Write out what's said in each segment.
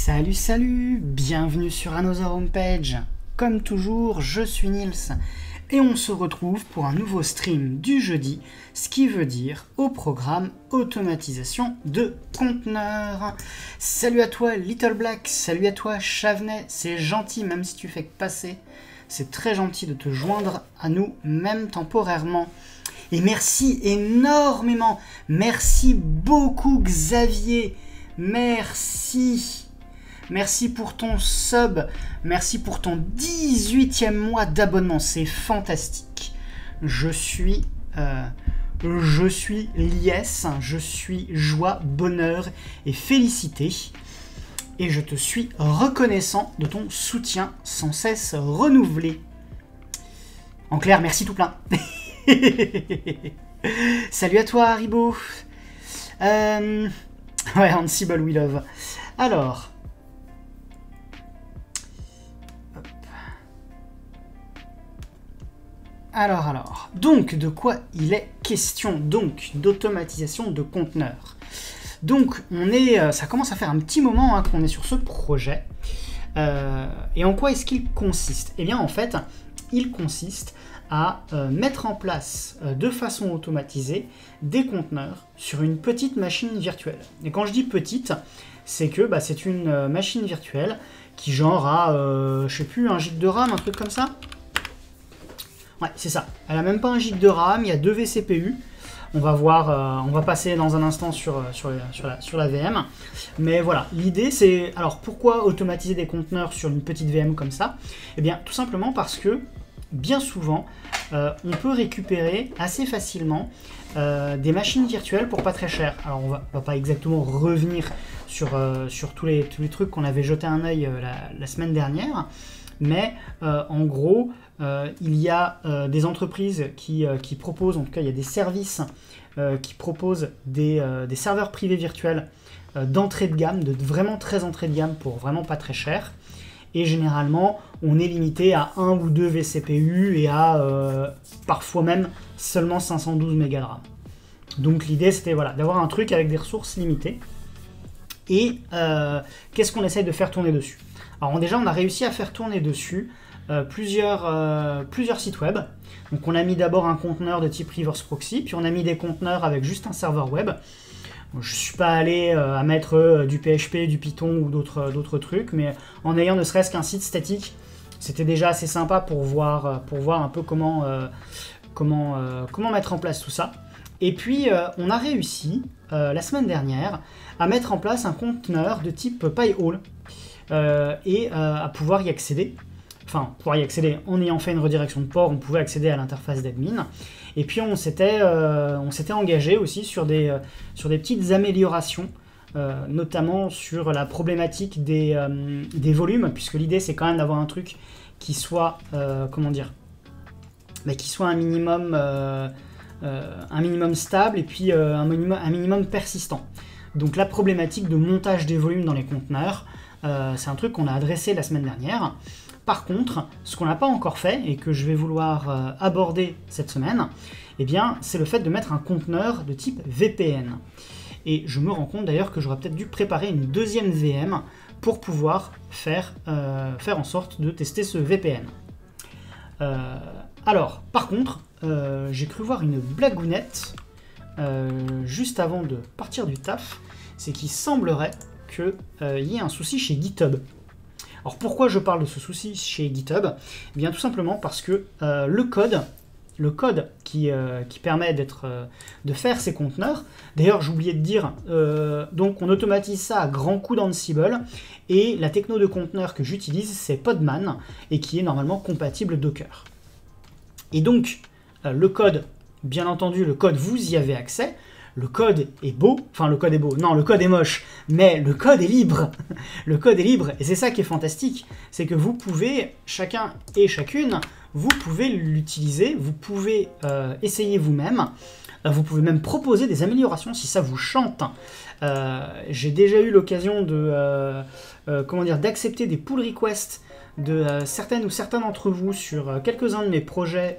Salut, salut, bienvenue sur Another Homepage. Comme toujours, je suis Nils et on se retrouve pour un nouveau stream du jeudi, ce qui veut dire au programme automatisation de conteneurs. Salut à toi Little Black, salut à toi Chavenet, c'est gentil même si tu fais que passer, c'est très gentil de te joindre à nous même temporairement. Et merci énormément, merci beaucoup Xavier, merci. Merci pour ton sub, merci pour ton 18e mois d'abonnement, c'est fantastique. Je suis liesse, je suis joie, bonheur et félicité. Et je te suis reconnaissant de ton soutien sans cesse renouvelé. En clair, merci tout plein. Salut à toi Haribo. Ouais, Ansible We Love. Alors... Alors, donc de quoi il est question? Donc d'automatisation de conteneurs. Donc ça commence à faire un petit moment qu'on est sur ce projet. Et en quoi est-ce qu'il consiste? Eh bien en fait, il consiste à mettre en place de façon automatisée des conteneurs sur une petite machine virtuelle. Et quand je dis petite, c'est que c'est une machine virtuelle qui genre a, je sais plus, 1 giga de RAM, un truc comme ça. Ouais, c'est ça. Elle a même pas 1 giga de RAM, il y a 2 vCPU. On va voir, on va passer dans un instant sur la VM. Mais voilà, l'idée c'est... Alors pourquoi automatiser des conteneurs sur une petite VM comme ça? Eh bien tout simplement parce que, bien souvent, on peut récupérer assez facilement des machines virtuelles pour pas très cher. Alors on va pas exactement revenir sur tous les trucs qu'on avait jeté un œil la semaine dernière. Mais en gros... il y a des entreprises qui proposent, en tout cas il y a des services qui proposent des serveurs privés virtuels d'entrée de gamme, de vraiment très entrée de gamme pour vraiment pas très cher. Et généralement, on est limité à 1 ou 2 vCPU et à parfois même seulement 512 MB de RAM. Donc l'idée c'était voilà, d'avoir un truc avec des ressources limitées. Et qu'est-ce qu'on essaye de faire tourner dessus? Alors déjà on a réussi à faire tourner dessus plusieurs sites web. Donc on a mis d'abord un conteneur de type reverse proxy, puis on a mis des conteneurs avec juste un serveur web. Je ne suis pas allé à mettre du PHP, du Python ou d'autres trucs, mais en ayant ne serait-ce qu'un site statique, c'était déjà assez sympa pour voir un peu comment mettre en place tout ça. Et puis on a réussi la semaine dernière à mettre en place un conteneur de type Pi-hole et à pouvoir y accéder. Enfin, pouvoir y accéder en ayant fait une redirection de port, on pouvait accéder à l'interface d'admin. Et puis on s'était engagé aussi sur des petites améliorations, notamment sur la problématique des volumes, puisque l'idée c'est quand même d'avoir un truc qui soit, qui soit un minimum stable et puis un minimum persistant. Donc la problématique de montage des volumes dans les conteneurs, c'est un truc qu'on a adressé la semaine dernière. Par contre, ce qu'on n'a pas encore fait et que je vais vouloir aborder cette semaine, eh bien, c'est le fait de mettre un conteneur de type VPN. Et je me rends compte d'ailleurs que j'aurais peut-être dû préparer une deuxième VM pour pouvoir faire en sorte de tester ce VPN. Alors, par contre, j'ai cru voir une blagounette juste avant de partir du taf, c'est qu'il semblerait qu'il y ait un souci chez GitHub. Alors pourquoi je parle de ce souci chez GitHub? Eh bien tout simplement parce que le code qui permet de faire ces conteneurs, d'ailleurs j'ai oublié de dire, donc on automatise ça à grands coups d'Ansible, et la techno de conteneur que j'utilise c'est Podman, et qui est normalement compatible Docker. Et donc le code, bien entendu le code vous y avez accès, le code est beau, enfin le code est beau, non le code est moche, mais le code est libre. Le code est libre et c'est ça qui est fantastique, c'est que vous pouvez, chacun et chacune, vous pouvez l'utiliser, vous pouvez essayer vous-même, vous pouvez même proposer des améliorations si ça vous chante. J'ai déjà eu l'occasion d'accepter des pull requests de certaines ou certains d'entre vous sur quelques-uns de mes projets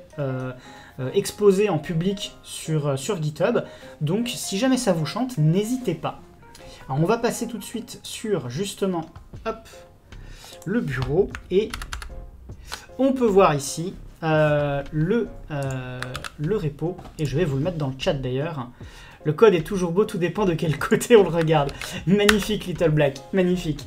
exposés en public sur GitHub. Donc si jamais ça vous chante, n'hésitez pas. Alors on va passer tout de suite sur justement hop, le bureau et on peut voir ici le repo et je vais vous le mettre dans le chat d'ailleurs. Le code est toujours beau, tout dépend de quel côté on le regarde. Magnifique Little Black, magnifique.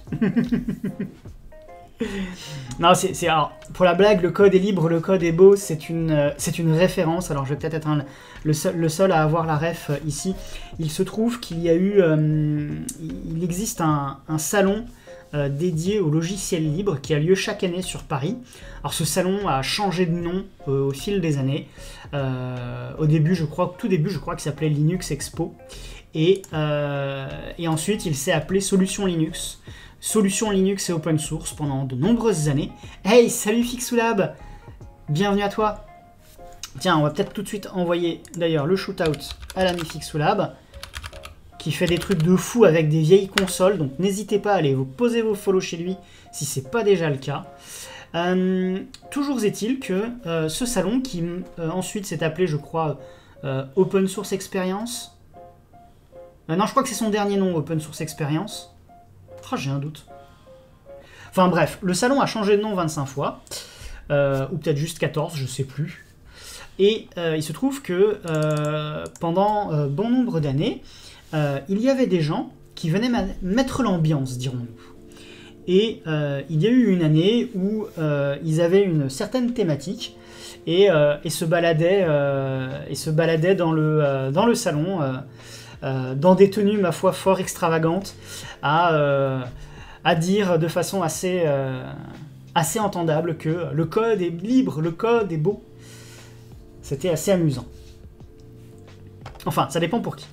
Non, alors, pour la blague, le code est libre, le code est beau, c'est une référence. Alors je vais peut-être être le seul à avoir la ref ici. Il se trouve qu'il y a eu, il existe un salon dédié au logiciel libre qui a lieu chaque année sur Paris. Alors ce salon a changé de nom au fil des années. Au début, tout début, je crois qu'il s'appelait Linux Expo. Et ensuite, il s'est appelé Solution Linux. Solution Linux et Open Source pendant de nombreuses années. Hey, salut Fixoulab! Bienvenue à toi! Tiens, on va peut-être tout de suite envoyer d'ailleurs le shootout à l'ami Fixoulab, qui fait des trucs de fou avec des vieilles consoles, donc n'hésitez pas à aller vous poser vos follow chez lui si c'est pas déjà le cas. Toujours est-il que ce salon qui ensuite s'est appelé, je crois, Open Source Experience. Non, je crois que c'est son dernier nom, Open Source Experience. Oh, j'ai un doute. Enfin bref, le salon a changé de nom 25 fois, ou peut-être juste 14, je sais plus. Et il se trouve que pendant bon nombre d'années, il y avait des gens qui venaient mettre l'ambiance, dirons-nous. Et il y a eu une année où ils avaient une certaine thématique et se baladaient dans le salon dans des tenues, ma foi, fort extravagantes, à dire de façon assez entendable que le code est libre, le code est beau. C'était assez amusant. Enfin, ça dépend pour qui.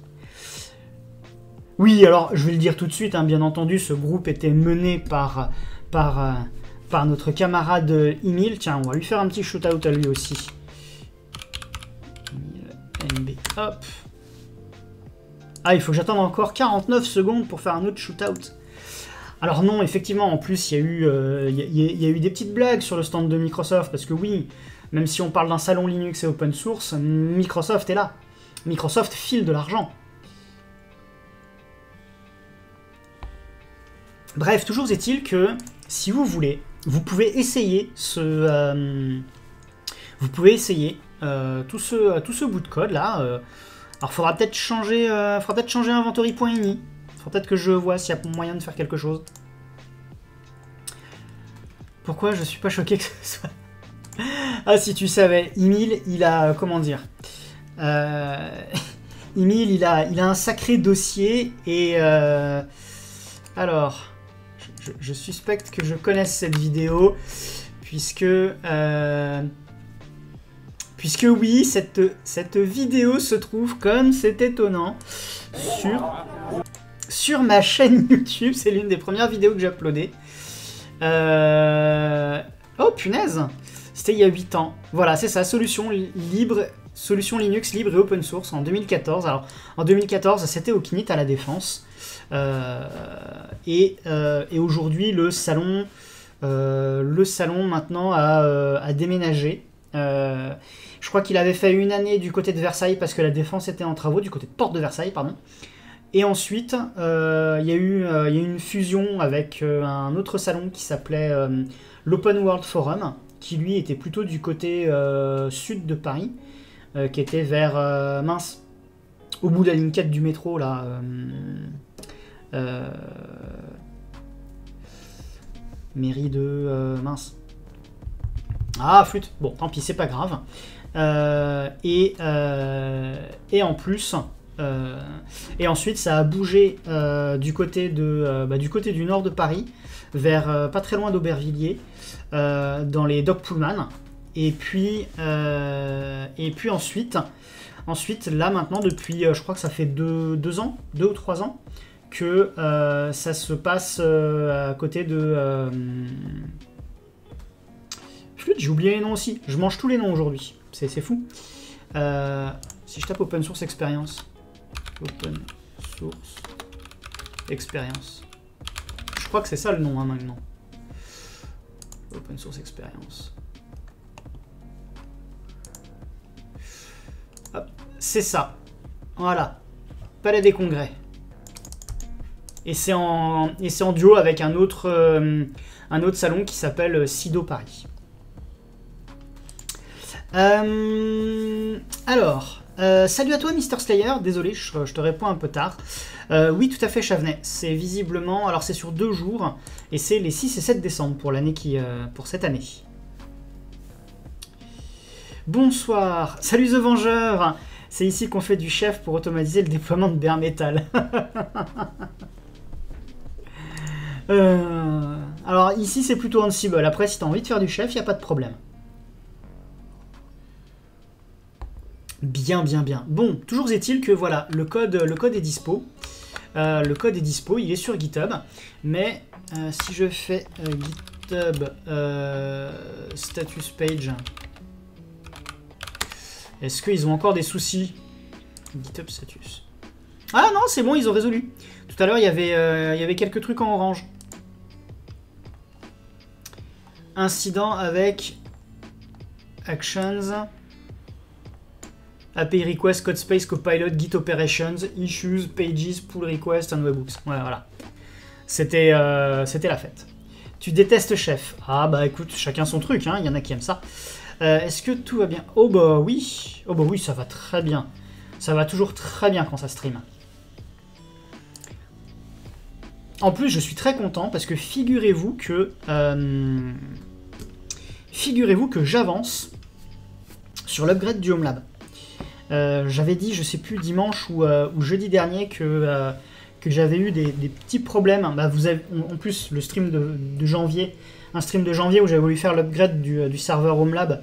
Oui, alors, je vais le dire tout de suite, hein, bien entendu, ce groupe était mené par notre camarade Emile. Tiens, on va lui faire un petit shootout à lui aussi. NB, hop. Ah, il faut que j'attende encore 49 secondes pour faire un autre shootout. Alors non, effectivement, en plus, il y a eu des petites blagues sur le stand de Microsoft, parce que oui, même si on parle d'un salon Linux et open source, Microsoft est là. Microsoft file de l'argent. Bref, toujours est-il que, si vous voulez, vous pouvez essayer tout ce bout de code là. Alors, faudra peut-être changer inventory.ini. Faudra peut-être que je vois s'il y a moyen de faire quelque chose. Pourquoi je suis pas choqué que ce soit... Ah, si tu savais, Emile, il a... Comment dire Emile, il a un sacré dossier et... Alors... Je suspecte que je connaisse cette vidéo, puisque oui, cette vidéo se trouve, comme c'est étonnant, sur ma chaîne YouTube. C'est l'une des premières vidéos que j'ai uploadées. Oh punaise, c'était il y a 8 ans. Voilà, c'est ça, solution Linux libre et open source en 2014. Alors, en 2014, c'était au Knit à la Défense. Et aujourd'hui, le salon maintenant a déménagé. Je crois qu'il avait fait une année du côté de Versailles parce que la Défense était en travaux, du côté de Porte de Versailles, pardon. Et ensuite, il y a eu une fusion avec un autre salon qui s'appelait l'Open World Forum, qui lui était plutôt du côté sud de Paris, qui était vers mince, au bout de la ligne 4 du métro là. Mairie de mince. Ah flûte. Bon, tant pis, c'est pas grave. Et en plus. Et ensuite, ça a bougé du côté du nord de Paris, vers pas très loin d'Aubervilliers, dans les Dock Pullman. Et puis ensuite, là maintenant, depuis, je crois que ça fait 2 ou 3 ans, que ça se passe à côté de... Flûte, j'ai oublié les noms aussi. Je mange tous les noms aujourd'hui. C'est fou. Si je tape Open Source Experience. Open Source Experience. Je crois que c'est ça le nom hein, maintenant. Open Source Experience. C'est ça. Voilà. Palais des Congrès. Et c'est en duo avec un autre salon qui s'appelle Sido Paris. Alors, salut à toi Mister Slayer, désolé, je te réponds un peu tard. Oui, tout à fait, Chavenet. C'est visiblement, alors c'est sur 2 jours, et c'est les 6 et 7 décembre pour cette année. Bonsoir, salut The Vengeur. C'est ici qu'on fait du chef pour automatiser le déploiement de bare metal. Alors ici c'est plutôt Ansible. Après si t'as envie de faire du chef, il n'y a pas de problème. Bien. Bon, toujours est-il que voilà, le code est dispo. Le code est dispo, il est sur GitHub. Mais si je fais GitHub status page, est-ce qu'ils ont encore des soucis? GitHub status. Ah non, c'est bon, ils ont résolu. Tout à l'heure, il y avait quelques trucs en orange. Incident avec Actions, API Request, Code Space, Copilot, Git Operations, Issues, Pages, Pull Request, and Webhooks. Ouais, voilà. C'était la fête. Tu détestes chef. Ah bah écoute, chacun son truc, hein. Il y en a qui aiment ça. Est-ce que tout va bien? Oh bah oui, ça va très bien. Ça va toujours très bien quand ça stream. En plus, je suis très content parce que figurez-vous que j'avance sur l'upgrade du Home Lab. J'avais dit, je sais plus, dimanche ou jeudi dernier que j'avais eu des petits problèmes. Bah, vous avez, en plus, le stream de janvier, un stream de janvier où j'avais voulu faire l'upgrade du serveur Home Lab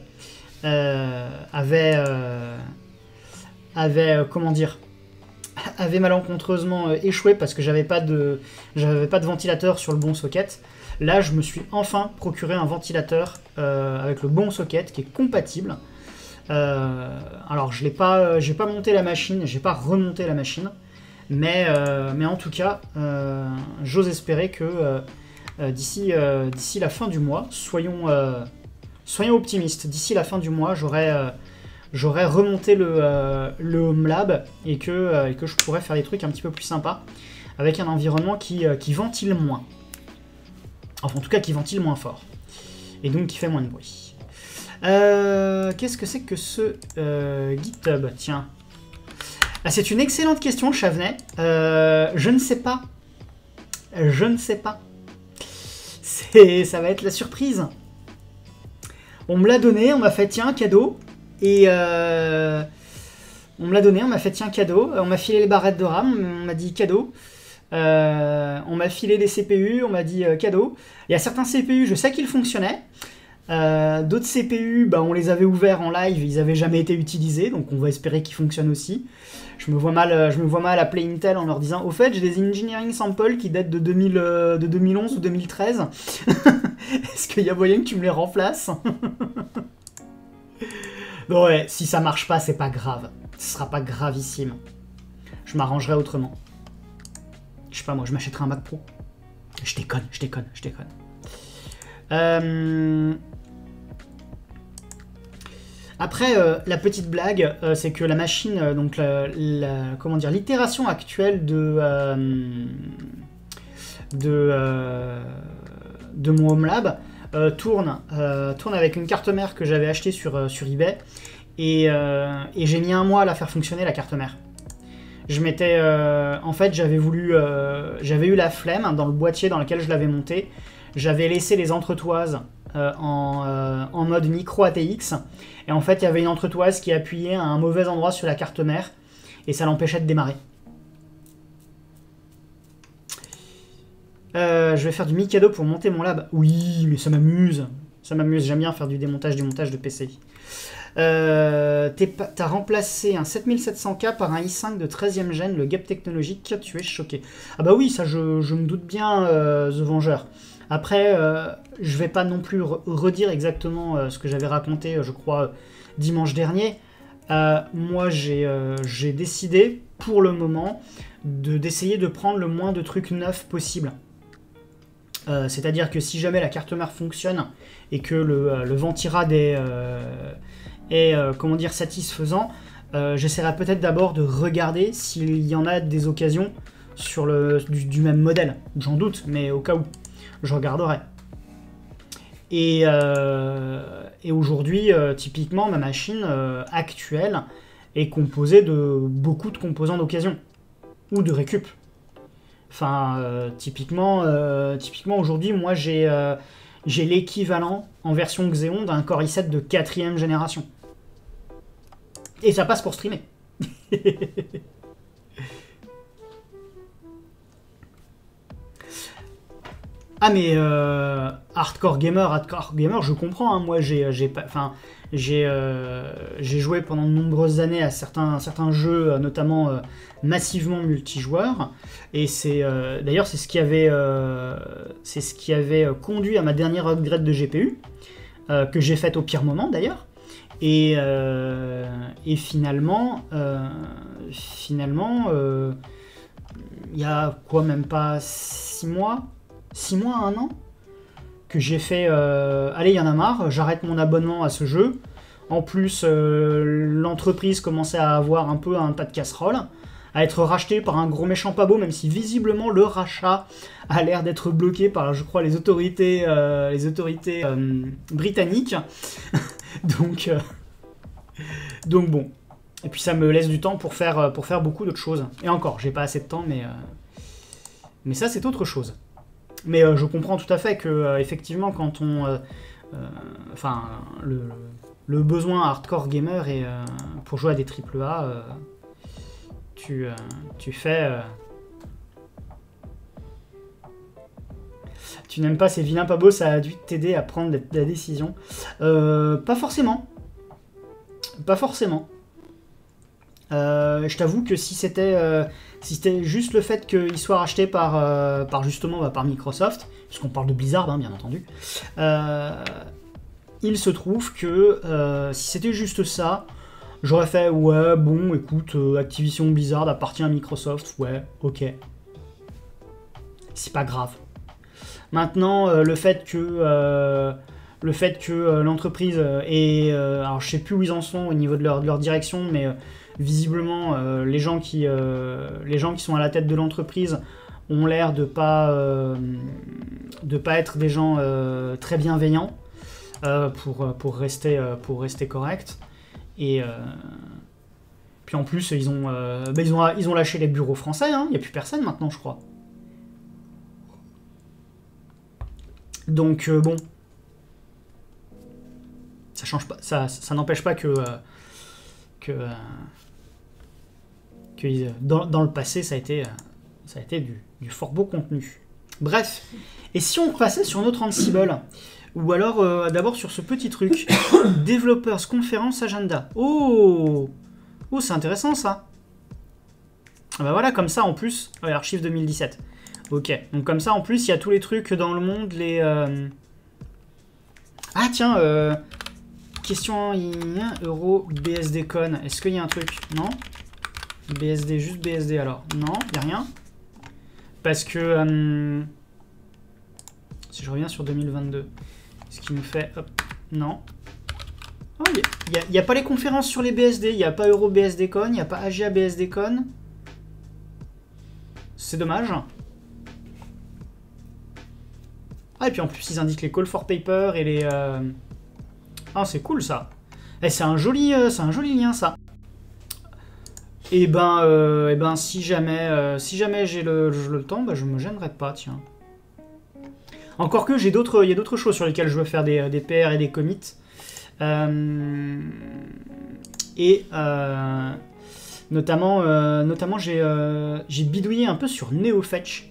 avait malencontreusement échoué parce que j'avais pas de ventilateur sur le bon socket. Là, je me suis enfin procuré un ventilateur avec le bon socket qui est compatible. Alors, j'ai pas monté la machine, j'ai pas remonté la machine, mais en tout cas, j'ose espérer que d'ici la fin du mois, soyons optimistes. D'ici la fin du mois, j'aurai remonté le Home Lab et que je pourrais faire des trucs un petit peu plus sympas avec un environnement qui ventile moins. Enfin, en tout cas, qui ventile moins fort. Et donc, qui fait moins de bruit. Qu'est-ce que c'est que ce GitHub? Tiens. Ah, c'est une excellente question, Chavenet. Je ne sais pas. Ça va être la surprise. On me l'a donné, on m'a fait tiens, cadeau. Et on me l'a donné, on m'a fait tiens, cadeau. On m'a filé les barrettes de RAM, on m'a dit cadeau. On m'a filé des CPU, on m'a dit cadeau. Il y a certains CPU, je sais qu'ils fonctionnaient. D'autres CPU, bah, on les avait ouverts en live, ils n'avaient jamais été utilisés, donc on va espérer qu'ils fonctionnent aussi. Je me vois mal appeler Intel en leur disant « Au fait, j'ai des engineering samples qui datent de 2011 ou 2013. Est-ce qu'il y a moyen que tu me les remplaces ?» Bon ouais, si ça marche pas, c'est pas grave. Ce sera pas gravissime. Je m'arrangerai autrement. Je sais pas, moi, je m'achèterai un Mac Pro. Je déconne. Après, la petite blague, c'est que la machine, donc comment dire, l'itération actuelle de mon Home Lab tourne avec une carte mère que j'avais achetée sur eBay et j'ai mis 1 mois à la faire fonctionner, la carte mère. En fait, j'avais eu la flemme dans le boîtier dans lequel je l'avais monté. J'avais laissé les entretoises en mode micro ATX. Et en fait, il y avait une entretoise qui appuyait à un mauvais endroit sur la carte mère. Et ça l'empêchait de démarrer. Je vais faire du Mikado pour monter mon lab. Oui, mais ça m'amuse. J'aime bien faire du démontage de PC. T'as remplacé un 7700K par un i5 de 13e gène, le gap technologique, tu es choqué. Ah bah oui, ça je me doute bien, The Vengeur. Après, je vais pas non plus redire exactement ce que j'avais raconté, je crois, dimanche dernier. Moi, j'ai décidé, pour le moment, d'essayer de prendre le moins de trucs neufs possible. C'est-à-dire que si jamais la carte mère fonctionne et que le ventirad est comment dire, satisfaisant, j'essaierai peut-être d'abord de regarder s'il y en a des occasions sur du même modèle. J'en doute, mais au cas où, je regarderai. Et aujourd'hui, typiquement, ma machine actuelle est composée de beaucoup de composants d'occasion ou de récup. Enfin, typiquement aujourd'hui, moi j'ai l'équivalent en version Xeon d'un Core i7 de 4ème génération. Et ça passe pour streamer. Ah mais hardcore gamer, je comprends. Hein. Moi j'ai joué pendant de nombreuses années à certains jeux, notamment massivement multijoueurs. Et c'est d'ailleurs c'est ce qui avait conduit à ma dernière upgrade de GPU que j'ai faite au pire moment d'ailleurs. Et finalement, il y a quoi, même pas 6 mois, 1 an, que j'ai fait allez, il y en a marre, j'arrête mon abonnement à ce jeu. En plus, l'entreprise commençait à avoir un peu un tas de casserole, à être rachetée par un gros méchant pas beau, même si visiblement le rachat a l'air d'être bloqué par, je crois, les autorités britanniques. Donc bon. Et puis ça me laisse du temps pour faire beaucoup d'autres choses. Et encore, j'ai pas assez de temps, mais ça c'est autre chose. Mais je comprends tout à fait que effectivement quand on, le besoin hardcore gamer est pour jouer à des AAA, tu fais. Tu n'aimes pas ces vilains pas beaux, ça a dû t'aider à prendre la décision. Pas forcément. Pas forcément. Je t'avoue que si c'était juste le fait qu'il soit racheté par Microsoft, puisqu'on parle de Blizzard, hein, bien entendu, il se trouve que si c'était juste ça, j'aurais fait ouais, bon, écoute, Activision Blizzard appartient à Microsoft, ouais, ok. C'est pas grave. Maintenant, le fait que l'entreprise est... alors je sais plus où ils en sont au niveau de leur direction, mais visiblement les gens qui sont à la tête de l'entreprise ont l'air de pas être des gens très bienveillants pour rester corrects. Et puis en plus ils ont lâché les bureaux français, hein, il n'y a plus personne maintenant, je crois. Donc bon, ça change pas, ça n'empêche pas que dans le passé ça a été du fort beau contenu. Bref, et si on passait sur notre Ansible, ou alors d'abord sur ce petit truc, Developers Conference Agenda. Oh, c'est intéressant ça. Ah bah voilà, comme ça en plus, ouais, archive 2017. Ok, donc comme ça en plus il y a tous les trucs dans le monde, les... Ah tiens, question euro BSDcon, est-ce qu'il y a un truc? Non? BSD, juste BSD alors? Non, il n'y a rien. Parce que... si je reviens sur 2022, ce qui nous fait... Hop, non. Oh, il n'y a pas les conférences sur les BSD, il n'y a pas Euro BSDcon, il n'y a pas AGA BSDcon. C'est dommage. Ah, et puis en plus, ils indiquent les call for paper et les... Ah, c'est cool, ça. Et c'est un joli lien, ça. Et ben si jamais j'ai le temps, bah, je me gênerai pas, tiens. Encore que il y a d'autres choses sur lesquelles je veux faire des PR et des commits. Notamment j'ai bidouillé un peu sur NeoFetch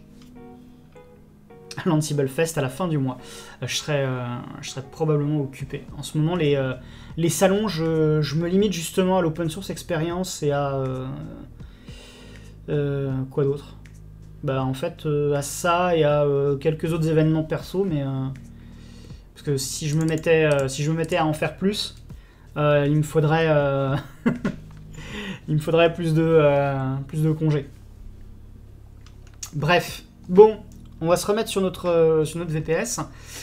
à l'Ansible Fest à la fin du mois. Je serai probablement occupé. En ce moment, les salons, je me limite justement à l'open source experience et à... quoi d'autre? Bah en fait, à ça et à quelques autres événements perso, mais... parce que si je me mettais à en faire plus, il me faudrait... il me faudrait plus de congés. Bref, bon... On va se remettre sur notre VPS.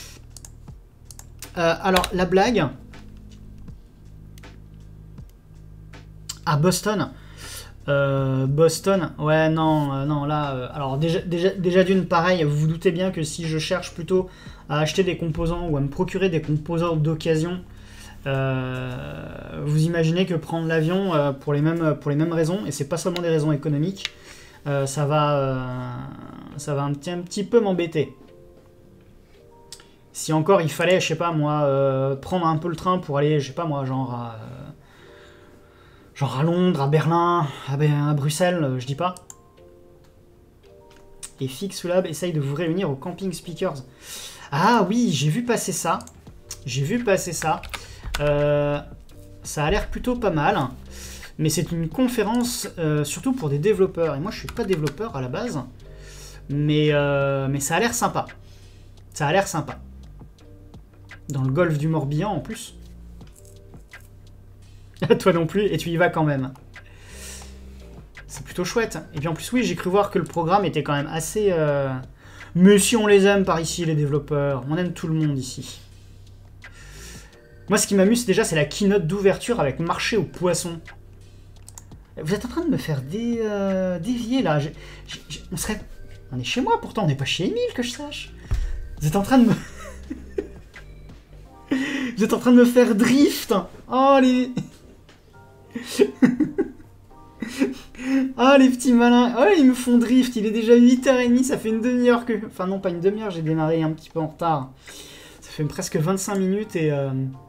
Alors, la blague... À Boston, Boston, ouais, non, non, là, alors déjà d'une pareille, vous vous doutez bien que si je cherche plutôt à acheter des composants ou à me procurer des composants d'occasion, vous imaginez que prendre l'avion pour les mêmes raisons, et c'est pas seulement des raisons économiques, ça va un petit peu m'embêter. Si encore il fallait, je sais pas moi, prendre un peu le train pour aller, je sais pas moi, genre à Londres, à Berlin, à Bruxelles, je dis pas. Et Fixulab essaye de vous réunir au Camping Speakers. Ah oui, j'ai vu passer ça. J'ai vu passer ça. Ça a l'air plutôt pas mal. Mais c'est une conférence surtout pour des développeurs. Et moi, je suis pas développeur à la base. Mais ça a l'air sympa. Ça a l'air sympa. Dans le golfe du Morbihan, en plus. Toi non plus, et tu y vas quand même. C'est plutôt chouette. Et puis en plus, oui, j'ai cru voir que le programme était quand même assez... Mais si on les aime par ici, les développeurs. On aime tout le monde ici. Moi, ce qui m'amuse déjà, c'est la keynote d'ouverture avec marché aux poissons. Vous êtes en train de me faire dévier, là. On est chez moi, pourtant. On n'est pas chez Emile, que je sache. Vous êtes en train de me... Vous êtes en train de me faire drift. Oh, les... Ah, les petits malins. Oh, ils me font drift. Il est déjà 8h30. Ça fait une demi-heure que... Enfin, non, pas une demi-heure. J'ai démarré un petit peu en retard. Ça fait presque 25 minutes et...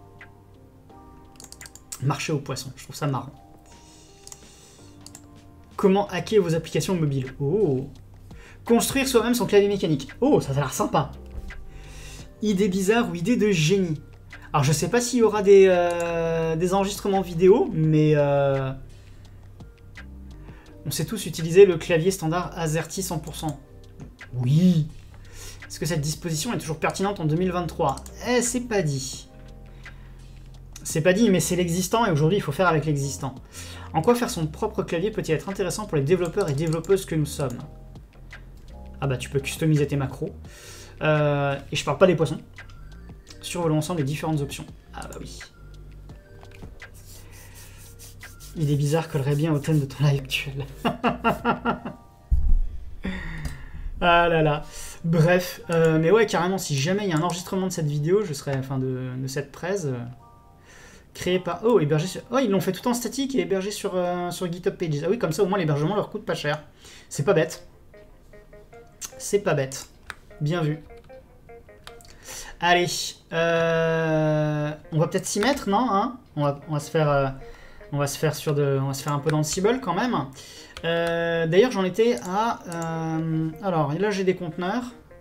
Marché aux poissons. Je trouve ça marrant. Comment hacker vos applications mobiles? Oh. Construire soi-même son clavier mécanique. Oh, ça a l'air sympa. Idée bizarre ou idée de génie? Alors, je sais pas s'il y aura des enregistrements vidéo, mais... On sait tous utiliser le clavier standard AZERTY 100%. Oui. Est-ce que cette disposition est toujours pertinente en 2023? Eh, c'est pas dit. C'est pas dit, mais c'est l'existant, et aujourd'hui, il faut faire avec l'existant. En quoi faire son propre clavier peut-il être intéressant pour les développeurs et développeuses que nous sommes? Ah bah, tu peux customiser tes macros. Et je parle pas des poissons. Survolons ensemble les différentes options. Ah bah oui. L'idée bizarre collerait bien au thème de ton live actuel. Ah là là. Bref, mais ouais, carrément, si jamais il y a un enregistrement de cette vidéo, je serais, enfin de cette presse, créé par... Oh, hébergé sur... Oh, ils l'ont fait tout en statique et hébergé sur GitHub Pages. Ah oui, comme ça, au moins, l'hébergement leur coûte pas cher. C'est pas bête. C'est pas bête. Bien vu. Allez, on va peut-être s'y mettre, non hein, on va se faire un peu dans le Cible quand même. D'ailleurs, j'en étais à... alors, là, j'ai des conteneurs.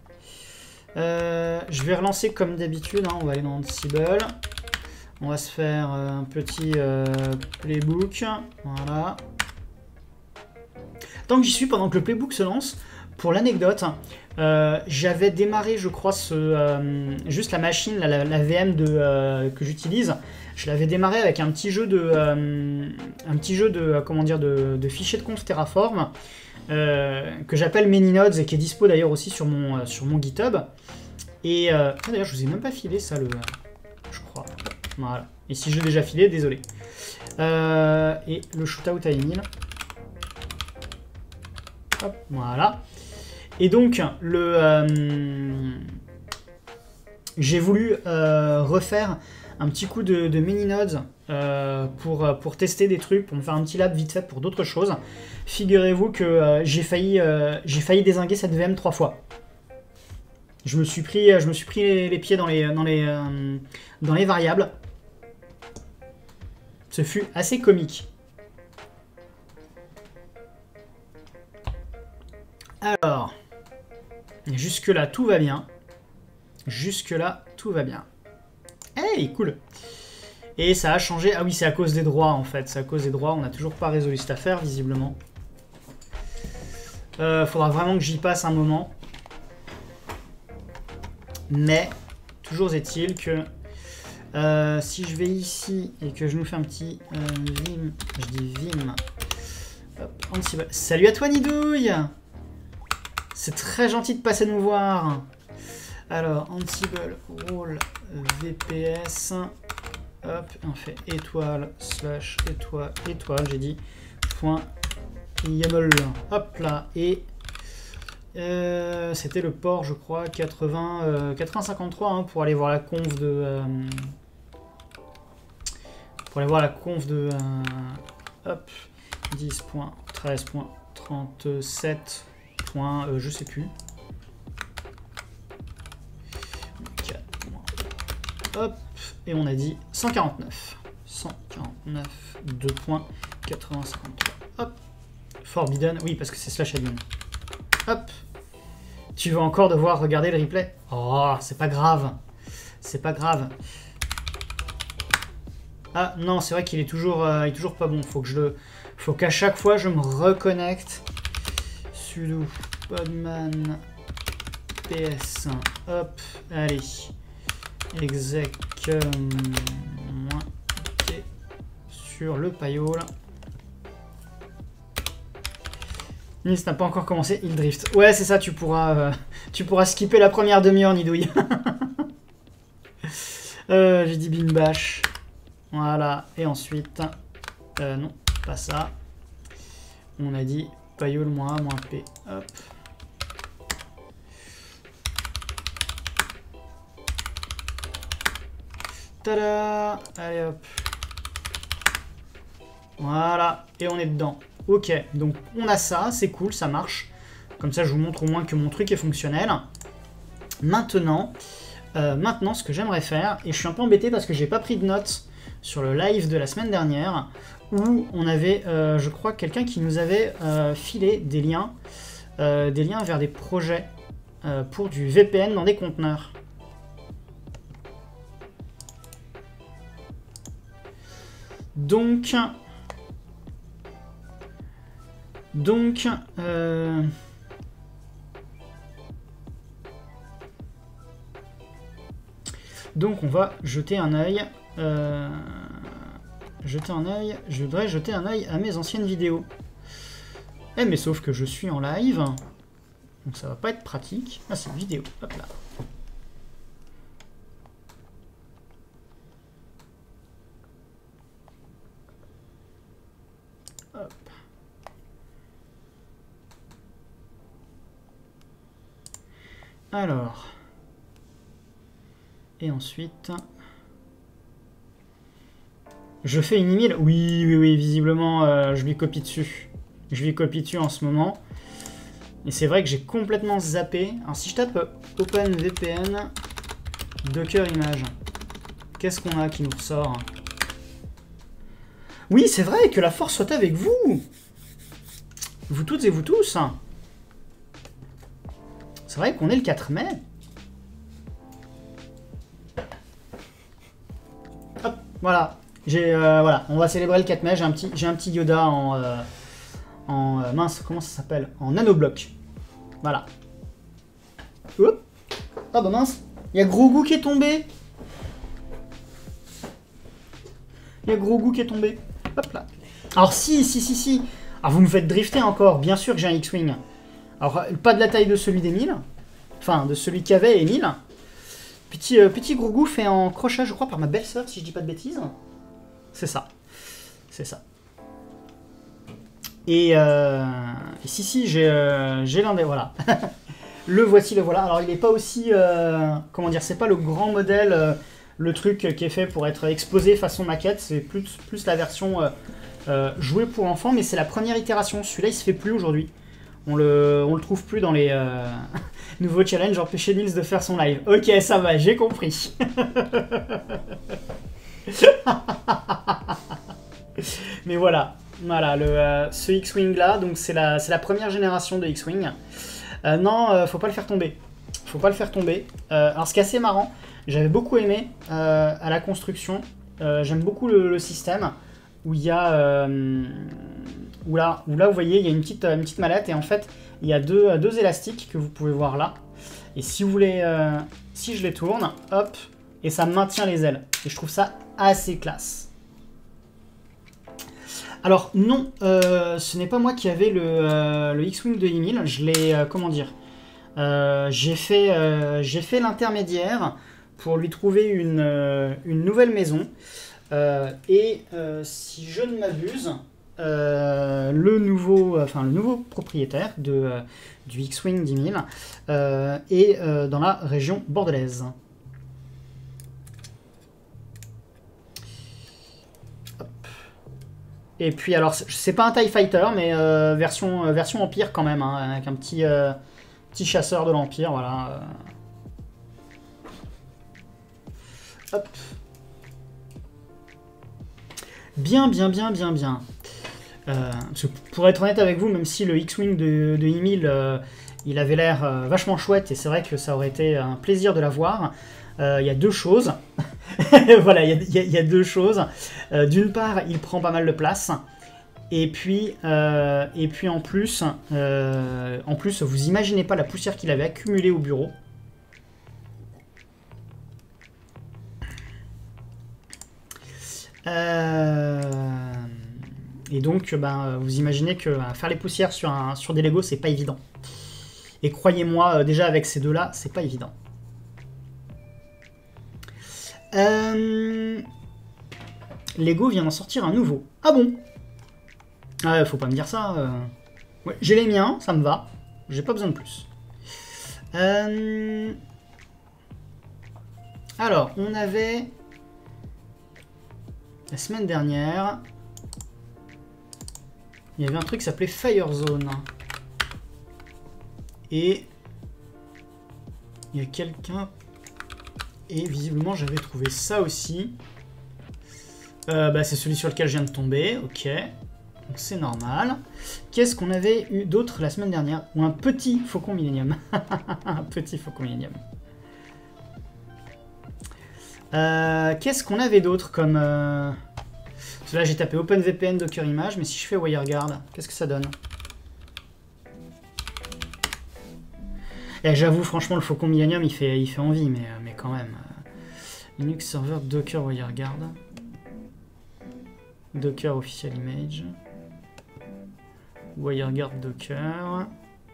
Je vais relancer comme d'habitude. Hein, on va aller dans le Cible. On va se faire un petit playbook. Voilà. Tant que j'y suis, pendant que le playbook se lance, pour l'anecdote, j'avais démarré, je crois, juste la machine, la VM que j'utilise. Je l'avais démarré avec un petit jeu de comment dire, de fichiers de conf Terraform que j'appelle Manynodes et qui est dispo d'ailleurs aussi sur mon GitHub. Et d'ailleurs, je vous ai même pas filé ça, je crois. Voilà. Et si je l'ai déjà filé, désolé. Et le shootout à Emile. Hop, voilà. Et donc, j'ai voulu refaire un petit coup de Manynodes pour tester des trucs, pour me faire un petit lab vite fait pour d'autres choses. Figurez-vous que j'ai failli dézinguer cette VM 3 fois. Je me suis pris les pieds dans les variables. Ce fut assez comique. Alors, jusque-là, tout va bien. Jusque-là, tout va bien. Hey, cool. Et ça a changé. Ah oui, c'est à cause des droits, en fait. C'est à cause des droits. On n'a toujours pas résolu cette affaire, visiblement. Faudra vraiment que j'y passe un moment. Mais, toujours est-il que... si je vais ici et que je nous fais un petit Vim... Je dis Vim... Hop, Ansible. Salut à toi, Nidouille! C'est très gentil de passer nous voir. Alors, Ansible role VPS. Hop, on fait étoile, slash, étoile, j'ai dit, point YAML, hop là, et c'était le port, je crois, 8053 hein, pour aller voir la conf de... hop, 10.13.37. Je sais plus. 4, hop, et on a dit 149. 149, 2.8053. Hop, Forbidden, oui, parce que c'est slash admin. Hop, tu vas encore devoir regarder le replay. Oh, c'est pas grave. C'est pas grave. Ah non, c'est vrai qu'il est toujours pas bon. Faut qu'à chaque fois je me reconnecte. Sudo podman ps. Hop, allez. Exec -t sur le payol. Nils n'a pas encore commencé, il drift. Ouais, c'est ça, tu pourras skipper la première demi-heure, Nidouille. J'ai dit bin bash. Voilà, et ensuite, non, pas ça. On a dit payol -p. Hop. Tada! Allez hop. Voilà, et on est dedans. Ok, donc on a ça, c'est cool, ça marche. Comme ça, je vous montre au moins que mon truc est fonctionnel. Maintenant, ce que j'aimerais faire, et je suis un peu embêté parce que j'ai pas pris de notes sur le live de la semaine dernière, où on avait, je crois, quelqu'un qui nous avait filé des liens vers des projets pour du VPN dans des conteneurs. Donc, on va jeter un œil. Je voudrais jeter un œil à mes anciennes vidéos. Eh mais sauf que je suis en live, donc ça va pas être pratique. Ah c'est une vidéo, hop là. Hop. Alors. Et ensuite... Je fais une email. Oui, visiblement, je lui copie dessus. Je lui copie dessus en ce moment. Et c'est vrai que j'ai complètement zappé. Alors, si je tape OpenVPN Docker Image, qu'est-ce qu'on a qui nous ressort? Oui, c'est vrai, que la force soit avec vous. Vous toutes et vous tous. C'est vrai qu'on est le 4 mai. Hop, voilà. Voilà, on va célébrer le 4 mai. J'ai un petit Yoda en mince, comment ça s'appelle? En nanobloc. Voilà. Hop. Ah bah mince, il y a Grogu qui est tombé. Hop là. Alors si. Alors vous me faites drifter encore. Bien sûr que j'ai un X-Wing. Alors pas de la taille de celui d'Emile. Enfin, de celui qu'avait Emile. Petit Grogu fait en crochet, je crois, par ma belle-sœur, si je dis pas de bêtises. C'est ça. Et si, j'ai l'un des... Voilà. Le voilà. Alors, il n'est pas aussi... comment dire, c'est pas le grand modèle, le truc qui est fait pour être exposé façon maquette. C'est plus la version jouée pour enfants, mais c'est la première itération. Celui-là, il se fait plus aujourd'hui. On le trouve plus dans les nouveaux challenges. Empêcher Nils de faire son live. Ok, ça va, j'ai compris. Mais voilà, ce X-Wing là, donc c'est la première génération de X-Wing. Non, faut pas le faire tomber. Alors ce qui est assez marrant, j'avais beaucoup aimé à la construction. J'aime beaucoup le système où il y a où là vous voyez il y a une petite mallette et en fait il y a deux élastiques que vous pouvez voir là. Et si vous voulez, si je les tourne, hop, et ça maintient les ailes. Et je trouve ça assez classe. Alors non, ce n'est pas moi qui avais le X-Wing de Emile. Je l'ai, comment dire, j'ai fait l'intermédiaire pour lui trouver une nouvelle maison. Si je ne m'abuse, le nouveau propriétaire du X-Wing 10 000 est dans la région bordelaise. Hop. Et puis alors, c'est pas un TIE Fighter, mais version Empire quand même, hein, avec un petit chasseur de l'Empire, voilà. Hop. Bien. Pour être honnête avec vous, même si le X-Wing de Emile, il avait l'air vachement chouette, et c'est vrai que ça aurait été un plaisir de l'avoir, il y a deux choses. Voilà, il y a deux choses. D'une part, il prend pas mal de place. Et puis en plus, vous imaginez pas la poussière qu'il avait accumulée au bureau. Et donc, vous imaginez que faire les poussières sur des Lego, c'est pas évident. Et croyez-moi, déjà avec ces deux-là, c'est pas évident. Lego vient d'en sortir un nouveau. Ah bon? Faut pas me dire ça. Ouais, j'ai les miens, ça me va. J'ai pas besoin de plus. Alors, on avait... La semaine dernière... Il y avait un truc qui s'appelait Fire Zone. Et... Il y a quelqu'un... Et visiblement, j'avais trouvé ça aussi. C'est celui sur lequel je viens de tomber. Ok. Donc c'est normal. Qu'est-ce qu'on avait eu d'autre la semaine dernière? Ou un petit Faucon Millennium. Un petit Faucon Millennium. Qu'est-ce qu'on avait d'autre comme... Là, j'ai tapé OpenVPN Docker Image, mais si je fais WireGuard, qu'est-ce que ça donne? J'avoue, franchement, le Faucon Millennium, il fait envie, mais quand même. Linux Server Docker WireGuard. Docker Official Image. WireGuard Docker.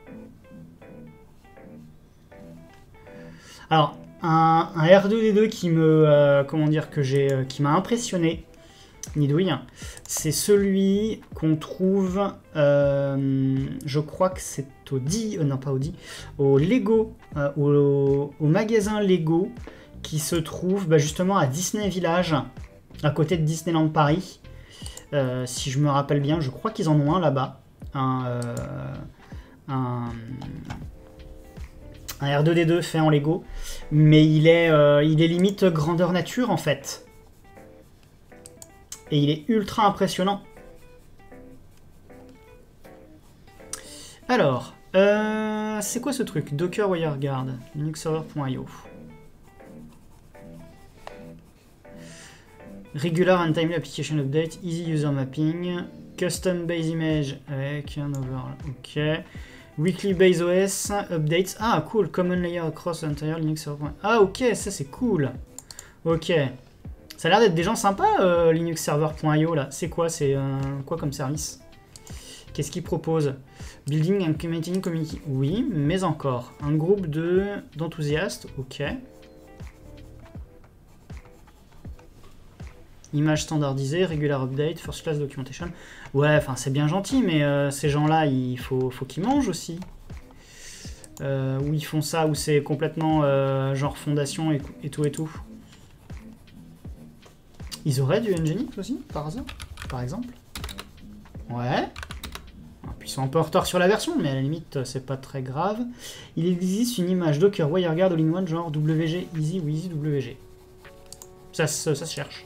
Alors, un R2D2 qui me... qui m'a impressionné, Nidouille, c'est celui qu'on trouve, je crois que c'est au Lego, au magasin Lego, qui se trouve justement à Disney Village, à côté de Disneyland Paris. Si je me rappelle bien, je crois qu'ils en ont un là-bas. Un R2D2 fait en Lego, mais il est limite grandeur nature en fait. Et il est ultra impressionnant. Alors, c'est quoi ce truc? Docker WireGuard, linuxserver.io. Regular and timely application update, easy user mapping, custom base image avec un overlay. Ok. Weekly base OS updates. Ah, cool. Common layer across the entire Linux server. Ah, ok, ça c'est cool. Ok. Ça a l'air d'être des gens sympas, linuxserver.io là. C'est quoi? C'est quoi comme service? Qu'est-ce qu'ils proposent? Building and Community Community. Oui, mais encore. Un groupe d'enthousiastes. Ok. Image standardisée, regular update, first class documentation. Ouais, enfin c'est bien gentil, mais ces gens-là, il faut qu'ils mangent aussi. Ou ils font ça, ou c'est complètement genre fondation et tout et tout. Ils auraient du Nginx aussi, par hasard, par exemple. Ouais. Puis ils sont un peu en retard sur la version, mais à la limite, c'est pas très grave. Il existe une image Docker WireGuard all-in-one genre WG Easy ou Easy WG. Ça se cherche.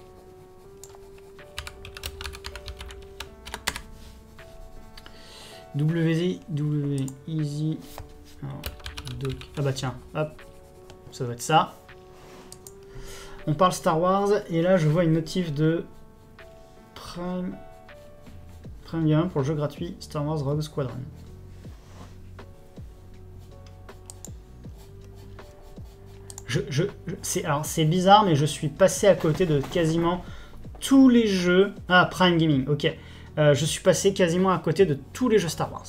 WZ Easy. Ah bah tiens, hop. Ça doit être ça. On parle Star Wars, et là je vois une notif de Prime Game pour le jeu gratuit Star Wars Rogue Squadron. Alors c'est bizarre, mais je suis passé à côté de quasiment tous les jeux. Ah, Prime Gaming, ok. Je suis passé quasiment à côté de tous les jeux Star Wars.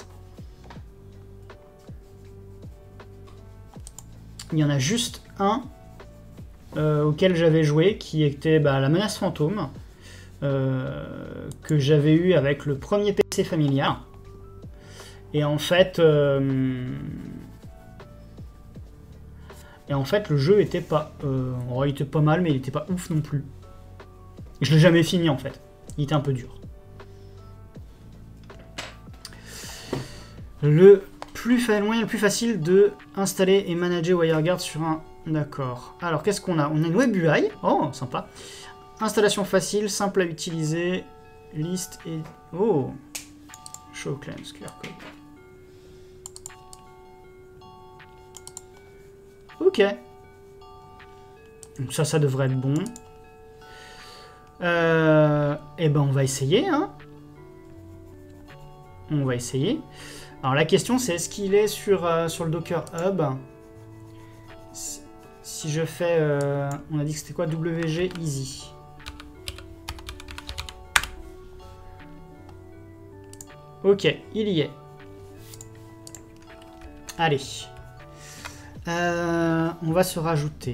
Il y en a juste un auquel j'avais joué, qui était la menace fantôme. que j'avais eu avec le premier PC familial. Et en fait, le jeu était pas, il était pas mal, mais il était pas ouf non plus. Je l'ai jamais fini en fait. Il était un peu dur. Le moyen le plus facile de installer et manager WireGuard sur un... D'accord. Alors, qu'est-ce qu'on a? On a une web UI. Oh, sympa. Installation facile, simple à utiliser. Liste et... Oh. Show claims, QR code. Ok. Donc ça devrait être bon. Eh ben, on va essayer, hein. On va essayer. Alors la question c'est est-ce qu'il est sur le Docker Hub? Si je fais... on a dit que c'était quoi? WG Easy. Ok, il y est. Allez. On va se rajouter.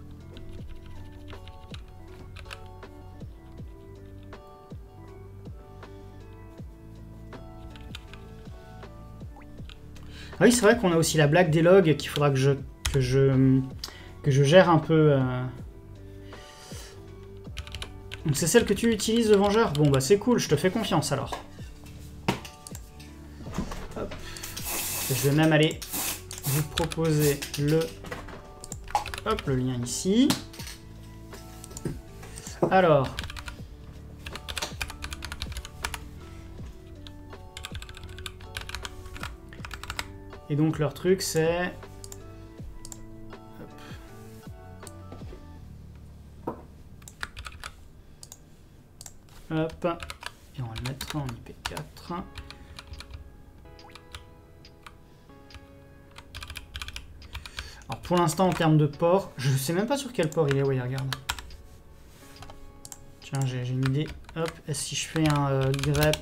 Ah oui, c'est vrai qu'on a aussi la blague des logs qu'il faudra que je gère un peu. Donc c'est celle que tu utilises, le Vengeur? Bon bah c'est cool, je te fais confiance alors. Hop. Je vais même aller vous proposer le lien ici. Alors. Et donc leur truc c'est... Hop. Et on va le mettre en IP4. Alors pour l'instant en termes de port, je sais même pas sur quel port il est, WireGuard. Tiens, j'ai une idée. Hop, si je fais un grep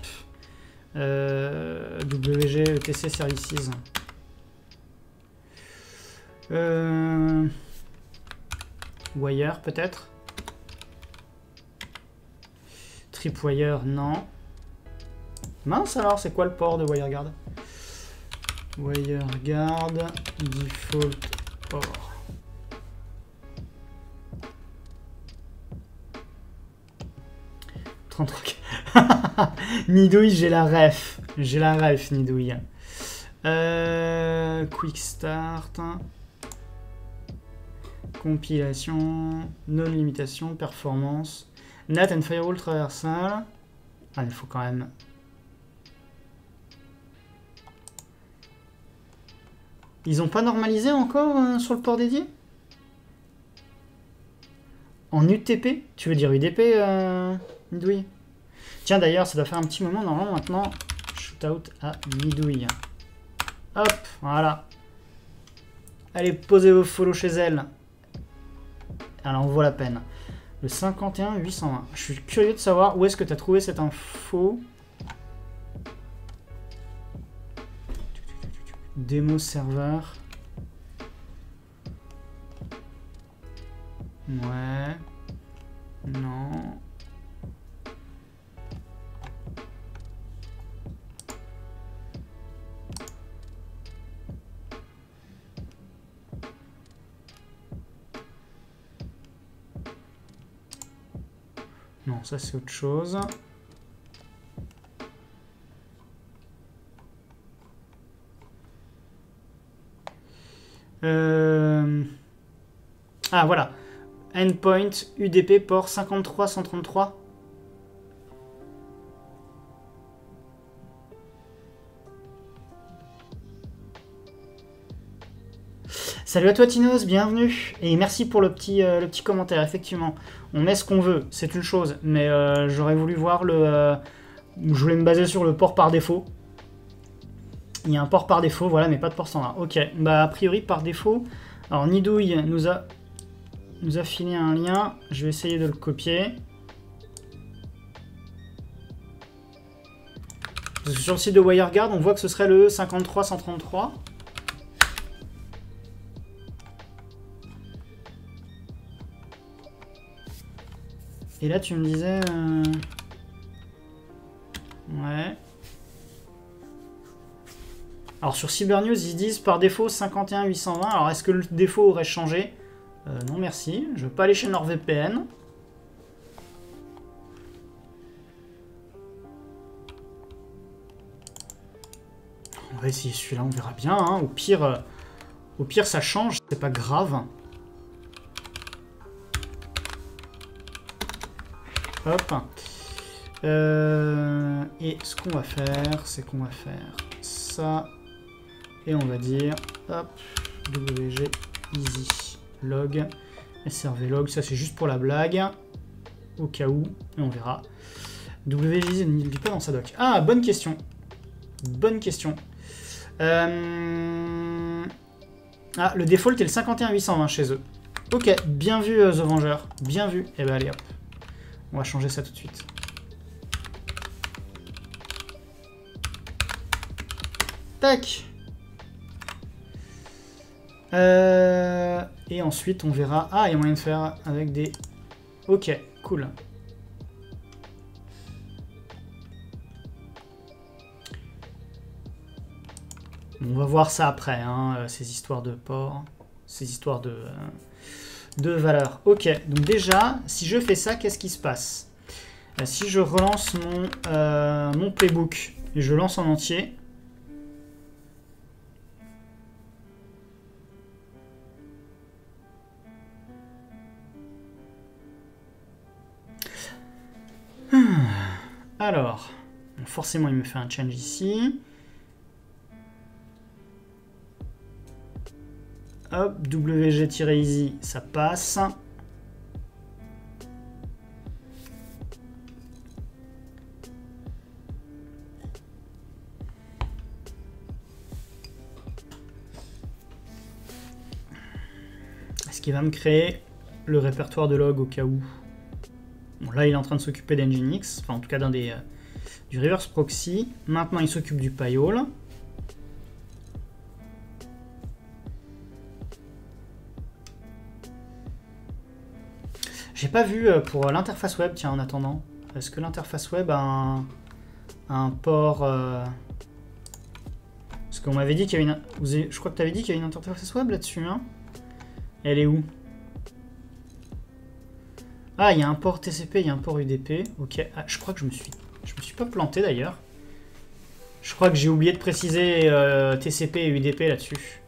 WG ETC Services. Wire peut-être. Tripwire, non. Mince alors, c'est quoi le port de WireGuard? WireGuard default port. Nidouille, j'ai la ref. J'ai la ref, Nidouille. Quick start. Compilation. Non-limitation. Performance. NAT and firewall traversal. Ah, il faut quand même... Ils ont pas normalisé encore sur le port dédié? En UTP? Tu veux dire UDP, Nidouille? Tiens, d'ailleurs, ça doit faire un petit moment, normalement, maintenant, shootout à Nidouille. Hop, voilà. Allez, posez vos follow chez elle. Alors, on vaut la peine. Le 51 820. Je suis curieux de savoir où est-ce que tu as trouvé cette info. Démo serveur. Ouais. Non. Non, ça c'est autre chose. Ah voilà. Endpoint UDP port 53133. Salut à toi Tinos, bienvenue. Et merci pour le petit commentaire, effectivement. On met ce qu'on veut, c'est une chose. Mais j'aurais voulu voir le... je voulais me baser sur le port par défaut. Il y a un port par défaut, voilà, mais pas de port standard. Ok, bah a priori par défaut... Alors Nidouille nous a filé un lien. Je vais essayer de le copier. Parce que sur le site de WireGuard, on voit que ce serait le 53133. Et là, tu me disais... Ouais. Alors, sur Cybernews, ils disent par défaut 51 820. Alors, est-ce que le défaut aurait changé? Non, merci. Je veux pas aller chez NordVPN. On va essayer celui-là, on verra bien. Hein. Au pire, ça change, c'est pas grave. Hop. Et ce qu'on va faire, c'est qu'on va faire ça. Et on va dire, hop, WG easy log, SRV log, ça c'est juste pour la blague. Au cas où, et on verra. WG easy ne dit pas dans sa doc. Ah, bonne question. Bonne question. Ah, le default est le 51 820 chez eux. Ok, bien vu The Vengeur. Bien vu. Et ben allez hop. On va changer ça tout de suite. Tac. Et ensuite on verra... Ah, il y a moyen de faire avec des... Ok, cool. On va voir ça après, hein, ces histoires de port, ces histoires de valeur. Ok, donc déjà, si je fais ça, qu'est-ce qui se passe? Si je relance mon playbook et je lance en entier... Alors, forcément il me fait un change ici. Hop, WG-easy, ça passe. Est-ce qu'il va me créer le répertoire de log au cas où? Bon, là, il est en train de s'occuper d'Nginx, enfin en tout cas d'un des du reverse proxy. Maintenant, il s'occupe du payol. J'ai pas vu pour l'interface web, tiens, en attendant. Est-ce que l'interface web a un port... Parce qu'on m'avait dit qu'il y avait une... Je crois que tu avais dit qu'il y avait une interface web là-dessus, hein? Elle est où? Ah, il y a un port TCP, il y a un port UDP. Ok, ah, je crois que je me suis pas planté d'ailleurs. Je crois que j'ai oublié de préciser TCP et UDP là-dessus.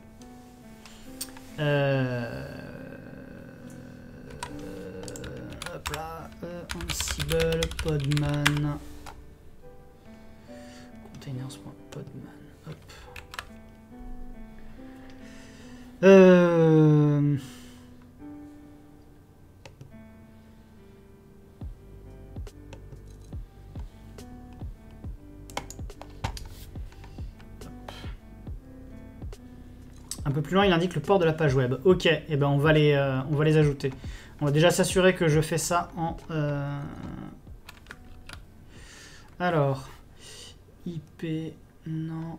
Hop là, Ansible, Podman. Containers.podman. Hop. Un peu plus loin, il indique le port de la page web. Ok, et ben on va les ajouter. On va déjà s'assurer que je fais ça en... Alors, IP, non.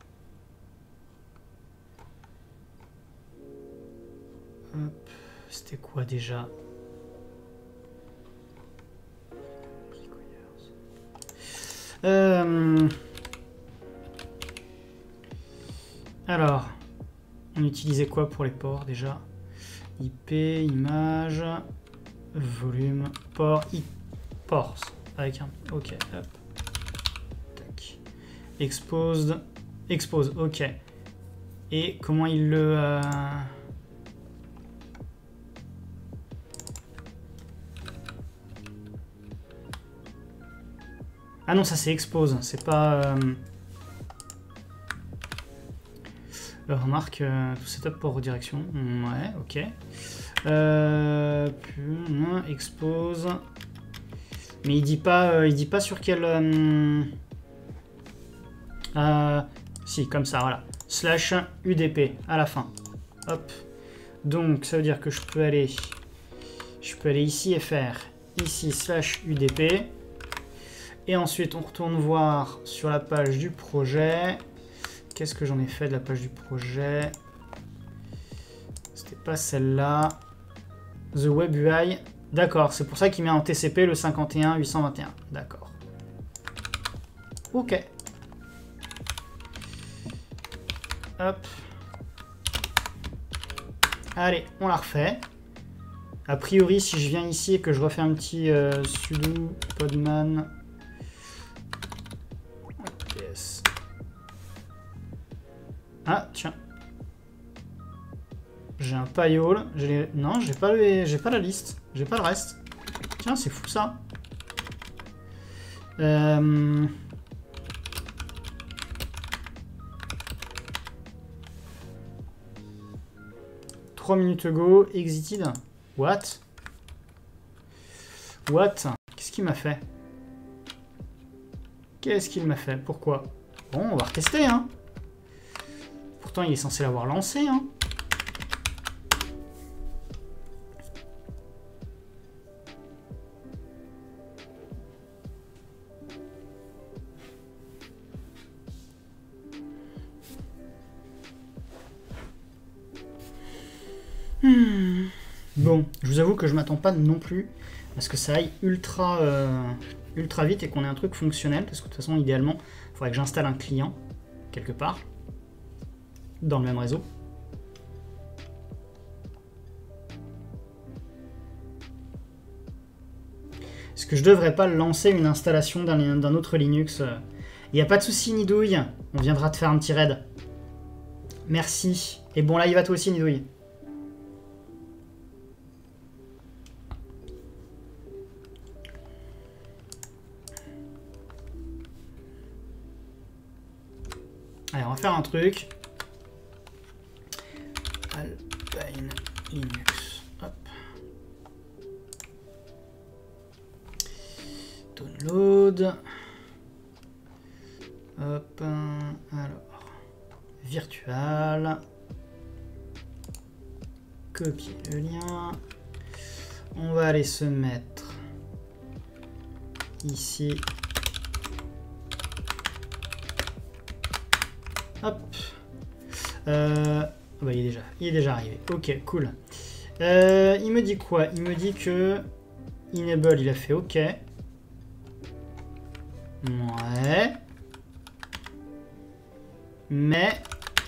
Hop, c'était quoi déjà? Alors, on utilisait quoi pour les ports déjà? IP, image, volume, port, ports avec un... Ok, hop. Tac. Exposed, expose, ok. Et comment il le... Ah non, ça c'est expose, c'est pas... Remarque, tout setup pour redirection. Ouais, ok. Expose. Mais il dit pas sur quel... si, comme ça, voilà. Slash UDP à la fin. Hop. Donc, ça veut dire que je peux aller ici et faire ici slash UDP. Et ensuite, on retourne voir sur la page du projet. Qu'est-ce que j'en ai fait de la page du projet? C'était pas celle-là. The Web UI. D'accord, c'est pour ça qu'il met en TCP le 51.821. D'accord. Ok. Hop. Allez, on la refait. A priori, si je viens ici et que je refais un petit sudo podman... Yes. Ah, tiens. J'ai un payol. Non, j'ai pas la liste. J'ai pas le reste. Tiens, c'est fou ça. 3 minutes ago, exited. What? Qu'est-ce qu'il m'a fait? Qu'est-ce qu'il m'a fait? Pourquoi? Bon, on va retester, hein. Pourtant, il est censé l'avoir lancé, hein. Bon, je vous avoue que je m'attends pas non plus à ce que ça aille ultra vite et qu'on ait un truc fonctionnel, parce que de toute façon, idéalement, il faudrait que j'installe un client quelque part dans le même réseau. Est-ce que je devrais pas lancer une installation d'un autre Linux? Il n'y a pas de souci, Nidouille, on viendra te faire un petit raid. Merci. Et bon, là, il va toi aussi, Nidouille. Allez, on va faire un truc. Alpine Linux. Hop. Download. Hop. Alors. Virtual. Copier le lien. On va aller se mettre ici. Hop. Bah, il est déjà arrivé. Ok, cool. Il me dit quoi? Il me dit que enable, il a fait OK. Ouais. Mais.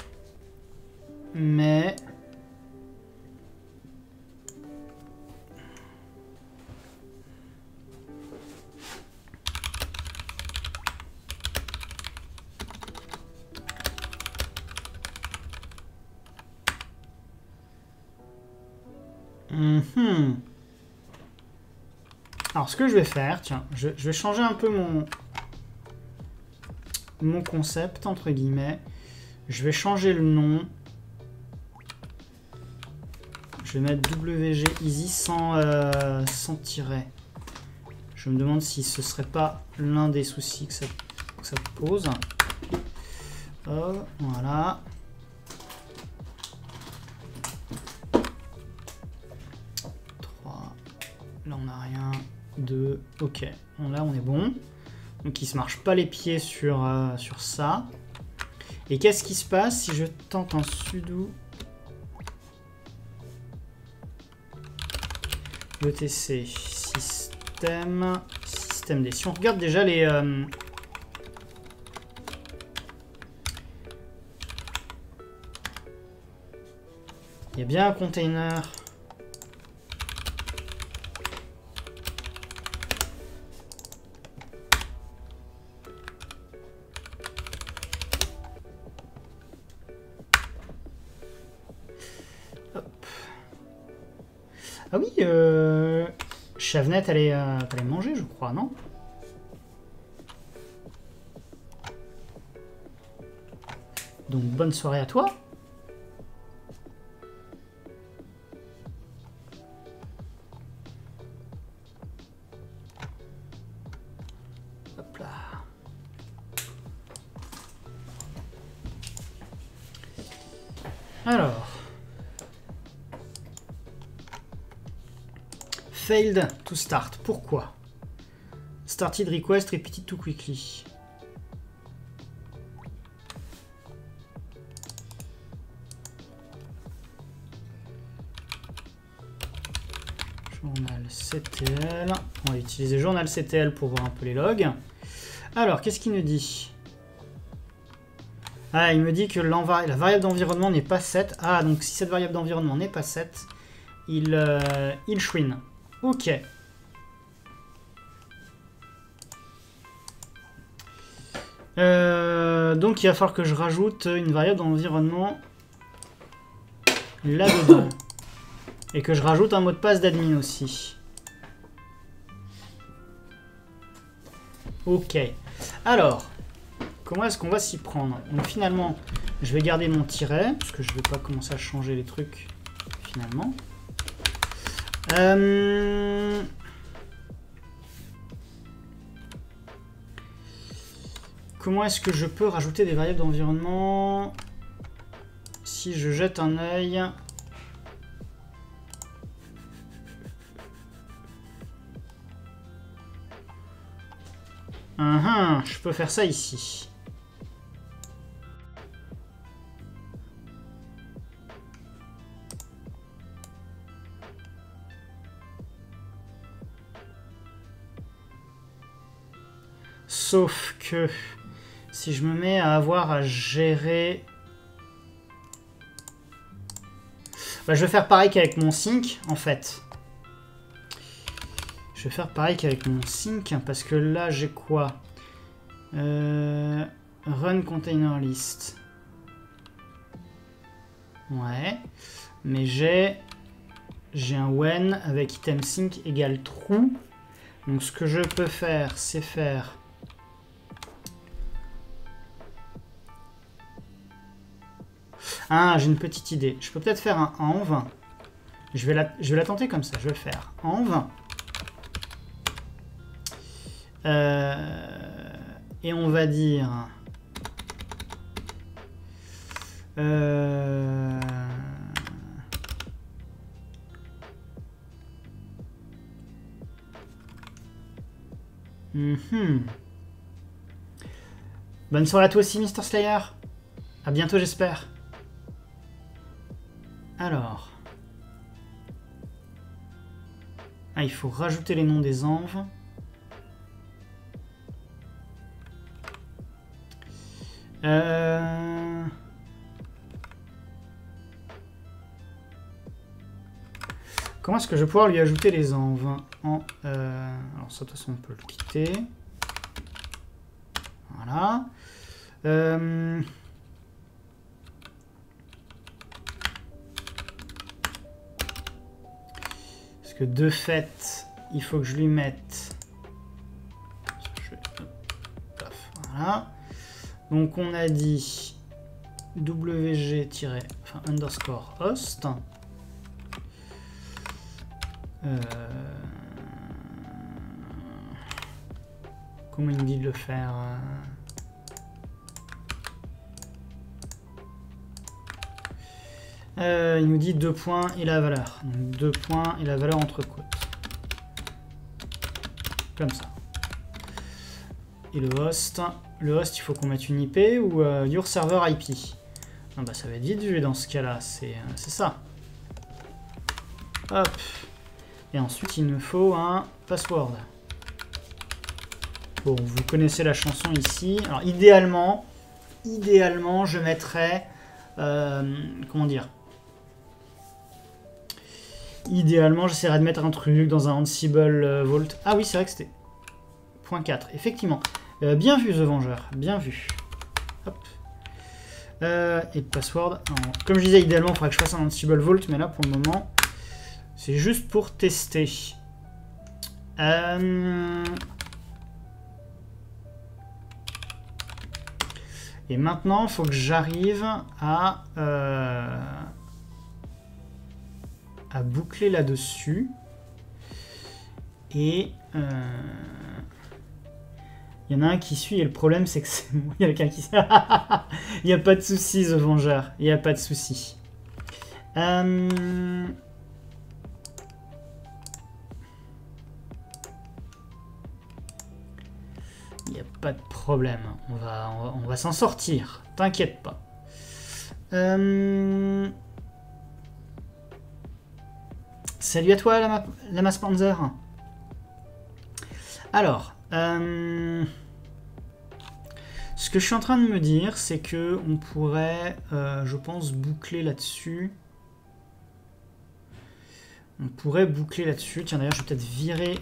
Alors, ce que je vais faire, tiens, je vais changer un peu mon concept, entre guillemets. Je vais changer le nom. Je vais mettre WG Easy sans tiret. Je me demande si ce serait pas l'un des soucis que ça pose. Oh, voilà. Là, on n'a rien. 2. Ok. Là, on est bon. Donc, il ne se marche pas les pieds sur ça. Et qu'est-ce qui se passe si je tente un sudo etc système D. Si on regarde déjà les... il y a bien un container... Ah oui, Chavenette allait manger, je crois, non? Donc, bonne soirée à toi. Hop là. Alors... Failed to start. Pourquoi? Started request repeated too quickly. Je Journal CTL. On va utiliser journal CTL pour voir un peu les logs. Alors, qu'est-ce qu'il nous dit? Ah, il me dit que la variable d'environnement n'est pas 7. Ah, donc si cette variable d'environnement n'est pas 7, il chouine. Ok. Donc il va falloir que je rajoute une variable d'environnement là-dedans. Et que je rajoute un mot de passe d'admin aussi. Ok. Alors, comment est-ce qu'on va s'y prendre? Donc finalement, je vais garder mon tiret, parce que je ne vais pas commencer à changer les trucs finalement. Comment est-ce que je peux rajouter des variables d'environnement si je jette un œil? Je peux faire ça ici. Sauf que si je me mets à avoir à gérer... Bah, je vais faire pareil qu'avec mon sync, en fait. Je vais faire pareil qu'avec mon sync, parce que là, j'ai quoi? Run container list. Ouais. Mais j'ai un when avec item sync égale true. Donc, ce que je peux faire, c'est faire... Ah, j'ai une petite idée. Je peux peut-être faire un env. Je vais la tenter comme ça. Je vais faire env. Et on va dire... Bonne soirée à toi aussi, Mr. Slayer. À bientôt, j'espère. Alors... Ah, il faut rajouter les noms des envs. Comment est-ce que je vais pouvoir lui ajouter les envs alors ça, de toute façon, on peut le quitter. Voilà. Parce que de fait, il faut que je lui mette... Voilà. Donc on a dit wg-underscore host. Comment il me dit de le faire? Il nous dit 2 points et la valeur. Donc 2 points et la valeur entre côtes. Comme ça. Et le host, il faut qu'on mette une IP ou your server IP. Ah bah ça va être vite vu dans ce cas-là, c'est ça. Hop. Et ensuite il nous faut un password. Bon, vous connaissez la chanson ici. Alors idéalement je mettrais... comment dire? Idéalement, j'essaierais de mettre un truc dans un Ansible Vault. Ah oui, c'est vrai que c'était... .4, effectivement. Bien vu, The Vengeur, bien vu. Hop. Et password. Comme je disais, idéalement, il faudrait que je fasse un Ansible Vault, mais là, pour le moment, c'est juste pour tester. Et maintenant, il faut que j'arrive à boucler là-dessus. Et... il y en a un qui suit et le problème c'est que c'est moi. Il y a quelqu'un qui... Il n'y a pas de souci, The Vengeur. Il n'y a pas de souci. Il n'y a pas de problème. On va s'en sortir. T'inquiète pas. Salut à toi, Lama Spanzer. Alors, ce que je suis en train de me dire, c'est que on pourrait, je pense, boucler là-dessus. On pourrait boucler là-dessus. Tiens, d'ailleurs, je vais peut-être virer...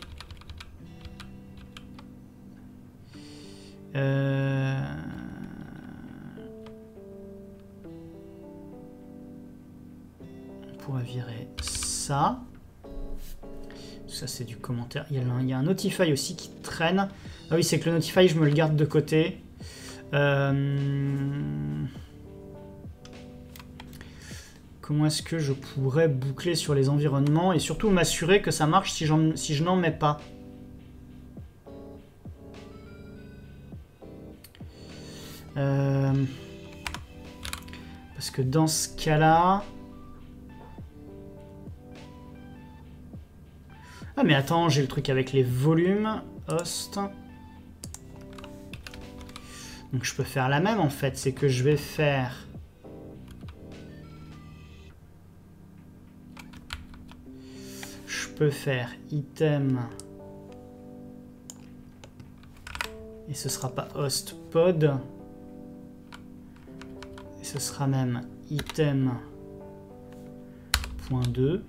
On pourrait virer ça. Ça, c'est du commentaire. Il y a un Notify aussi qui traîne. Ah oui, c'est que le Notify, je me le garde de côté. Comment est-ce que je pourrais boucler sur les environnements et surtout m'assurer que ça marche si je n'en mets pas? Parce que dans ce cas-là... Ah mais attends, j'ai le truc avec les volumes. Host. Donc je peux faire la même en fait, c'est que je vais faire... Je peux faire item... Et ce sera pas host pod. Et ce sera même item.2.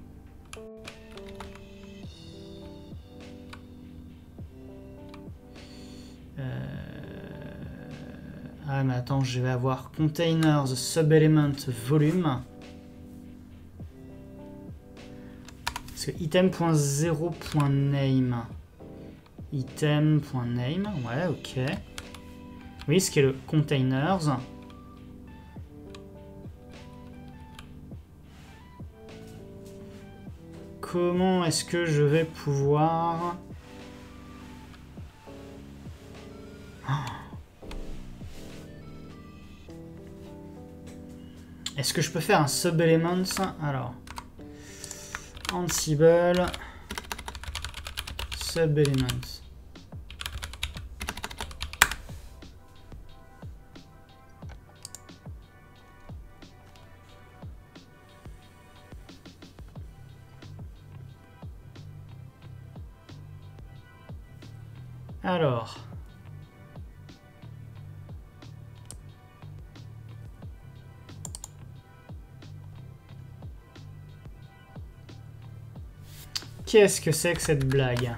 Ah mais attends, je vais avoir containers subelement volume. Parce que item.0.name. Item.name, ouais, ok. Oui, ce qui est le containers. Comment est-ce que je vais pouvoir... Est-ce que je peux faire un subelement? Alors, Ansible, subelement. Alors... Qu'est-ce que c'est que cette blague?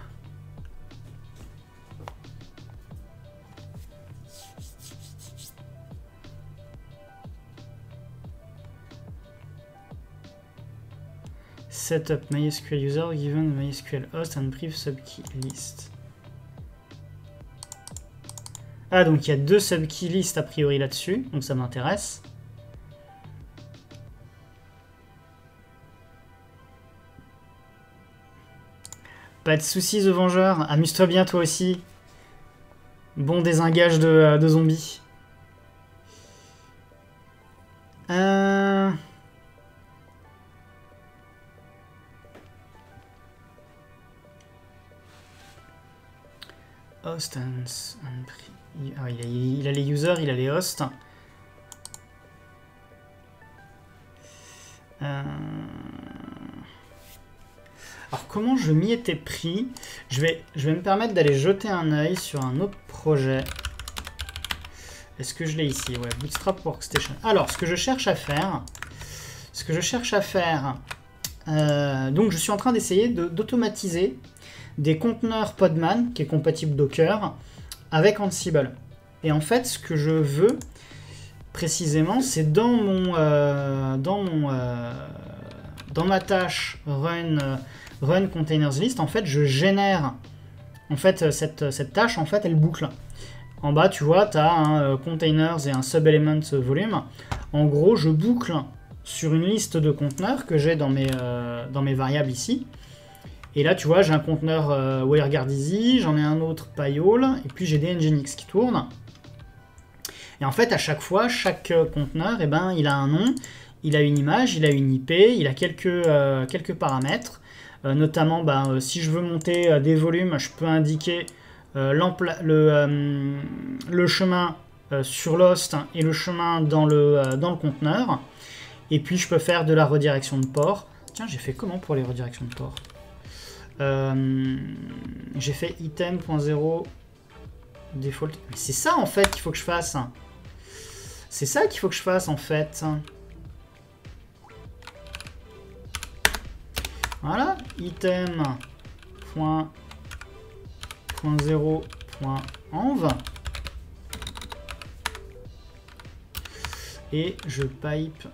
Setup MySQL user given MySQL host and brief subkey list. Ah, donc il y a deux subkey list a priori là-dessus, donc ça m'intéresse. Pas de soucis, The Vengeur. Amuse-toi bien, toi aussi. Bon désengage de zombies. Host and... Ah, il a les users, il a les hosts. Alors comment je m'y étais pris? Je vais me permettre d'aller jeter un œil sur un autre projet. Est-ce que je l'ai ici? Ouais, Bootstrap Workstation. Alors, ce que je cherche à faire... donc je suis en train d'essayer d'automatiser des conteneurs Podman, qui est compatible Docker, avec Ansible. Et en fait, ce que je veux, précisément, c'est dans ma tâche run containers list, en fait, je génère en fait cette tâche, en fait, elle boucle. En bas, tu vois, tu as un containers et un subelement volume. En gros, je boucle sur une liste de conteneurs que j'ai dans mes variables ici. Et là, tu vois, j'ai un conteneur WireGuardEasy, j'en ai un autre Pyol, et puis j'ai des Nginx qui tournent. Et en fait, à chaque fois, chaque conteneur, eh ben, il a un nom, il a une image, il a une IP, il a quelques paramètres. Notamment, si je veux monter des volumes, je peux indiquer le chemin sur l'host et le chemin dans le conteneur. Et puis, je peux faire de la redirection de port. Tiens, j'ai fait comment pour les redirections de port? J'ai fait item.0 default. Mais c'est ça en fait qu'il faut que je fasse. C'est ça qu'il faut que je fasse en fait. Voilà, item.0.env. Et je pipe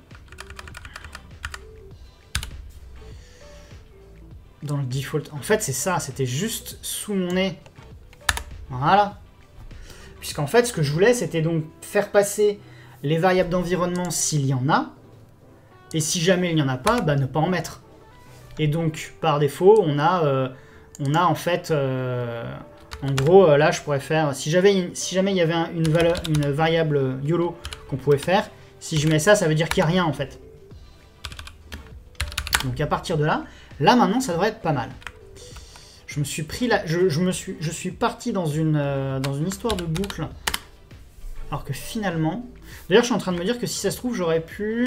dans le default. En fait, c'est ça, c'était juste sous mon nez. Voilà. Puisqu'en fait, ce que je voulais, c'était donc faire passer les variables d'environnement s'il y en a. Et si jamais il n'y en a pas, bah, ne pas en mettre. Et donc, par défaut, on a en fait... en gros, là, je pourrais faire... Si jamais il y avait une variable YOLO qu'on pouvait faire, si je mets ça, ça veut dire qu'il n'y a rien, en fait. Donc, à partir de là, maintenant, ça devrait être pas mal. Je me suis pris là... Je suis parti dans une histoire de boucle. Alors que finalement... D'ailleurs, je suis en train de me dire que si ça se trouve, j'aurais pu...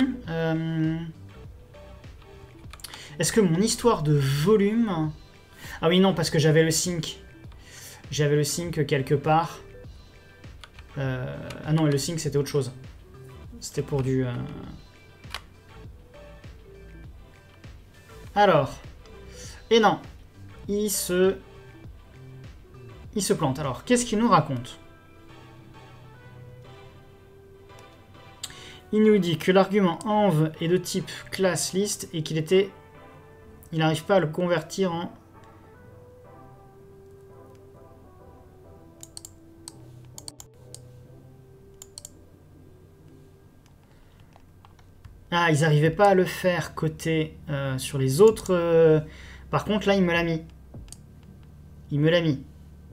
Est-ce que mon histoire de volume... Ah oui, non, parce que j'avais le sync. J'avais le sync quelque part. Ah non, le sync, c'était autre chose. C'était pour du... Alors. Et non. Il se plante. Alors, qu'est-ce qu'il nous raconte? Il nous dit que l'argument env est de type class list et qu'il était... Il n'arrive pas à le convertir en... Ah, ils n'arrivaient pas à le faire côté sur les autres. Par contre, là, il me l'a mis. Il me l'a mis.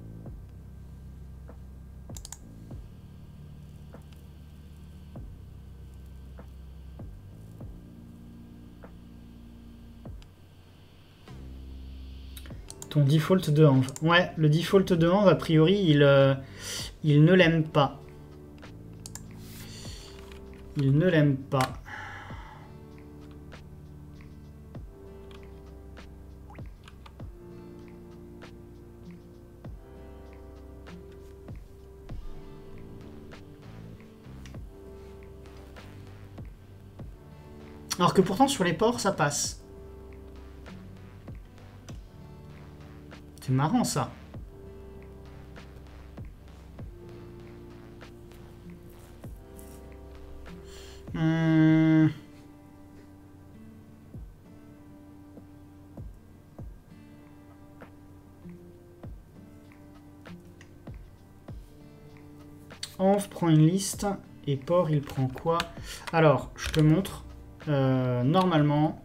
Ton default de env. Ouais, le default de env, a priori, il ne l'aime pas. Il ne l'aime pas. Alors que pourtant, sur les ports, ça passe. C'est marrant, ça. Env prend une liste et port, il prend quoi? Alors, je te montre. Normalement...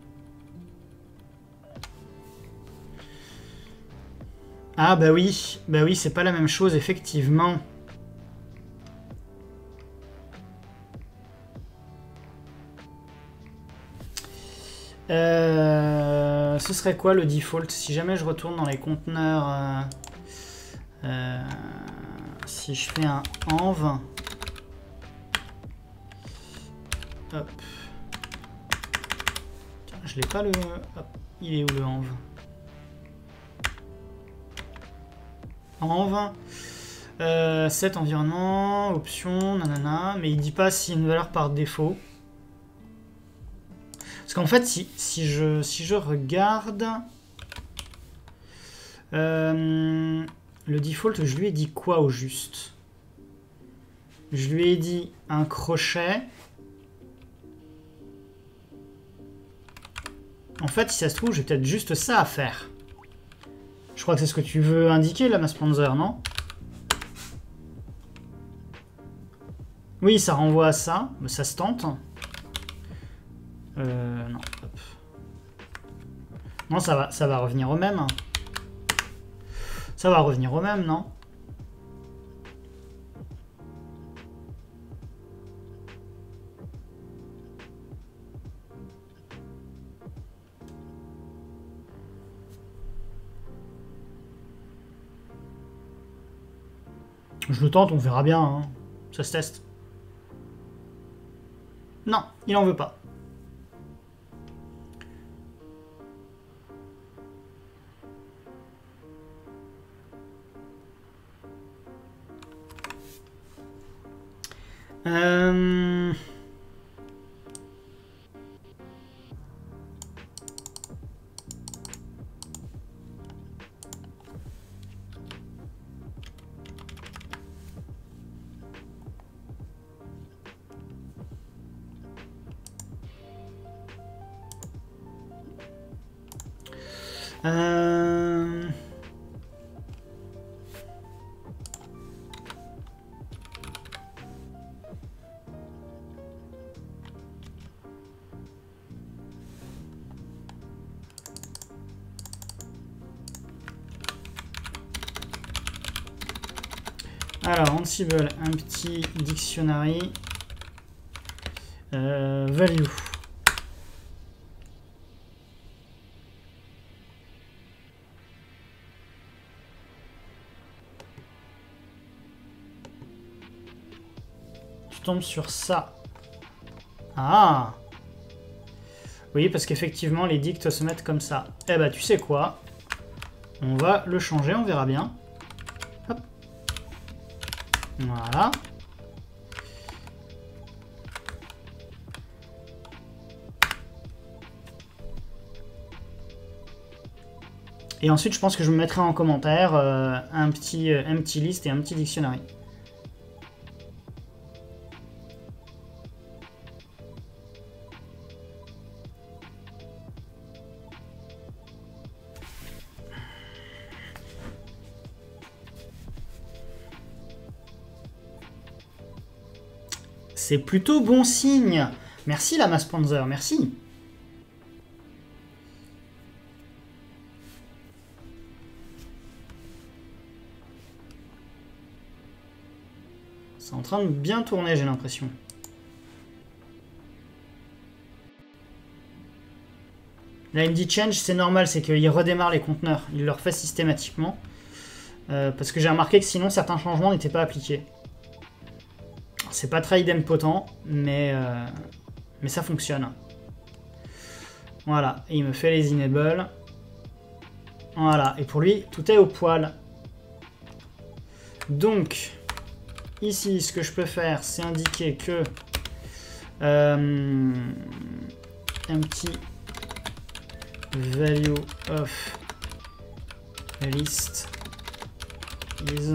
Ah bah oui, c'est pas la même chose, effectivement. Ce serait quoi le default? Si jamais je retourne dans les conteneurs, si je fais un env, hop, tiens, je l'ai pas le, hop, il est où le env? Env, set environnement, option, nanana, mais il dit pas si une valeur par défaut. Parce qu'en fait, si je regarde... le default, je lui ai dit quoi au juste? Je lui ai dit un crochet. En fait, si ça se trouve, j'ai peut-être juste ça à faire. Je crois que c'est ce que tu veux indiquer, là, ma sponsor, non? Oui, ça renvoie à ça, mais ça se tente. Non, hop. Non, ça va revenir au même. Ça va revenir au même, non? Je le tente, on verra bien. Hein. Ça se teste. Non, il en veut pas. Euh... Alors, Ansible, un petit dictionary. Value. Je tombe sur ça. Ah! Oui, parce qu'effectivement, les dicts se mettent comme ça. Eh ben, tu sais quoi? On va le changer, on verra bien. Hop. Voilà. Et ensuite, je pense que je me mettrai en commentaire un petit empty list et un petit dictionary. C'est plutôt bon signe. Merci la sponsor, merci. C'est en train de bien tourner, j'ai l'impression. La MD Change, c'est normal, c'est qu'il redémarre les conteneurs. Il le refait systématiquement. Parce que j'ai remarqué que sinon, certains changements n'étaient pas appliqués. C'est pas très idempotent, mais ça fonctionne. Voilà, et il me fait les enable. Voilà, et pour lui, tout est au poil. Donc, ici, ce que je peux faire, c'est indiquer que un petit value of list is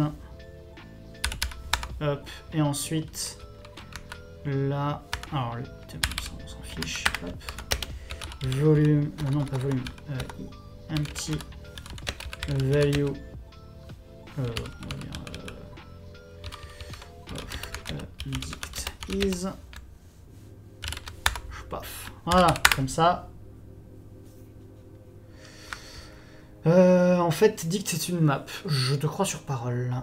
hop, et ensuite là, alors on s'en fiche, hop, volume, non pas volume, un petit value dict is, paf, voilà, comme ça. En fait, dict c'est une map, je te crois sur parole.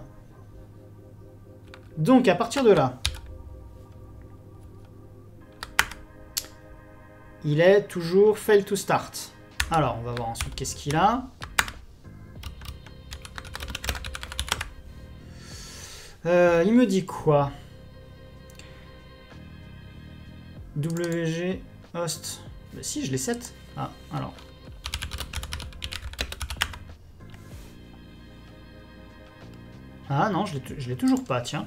Donc à partir de là, il est toujours fail to start. Alors on va voir ensuite qu'est-ce qu'il a. Il me dit quoi? WG host. Bah si, je l'ai set. Ah, alors. Ah non, je l'ai toujours pas, tiens.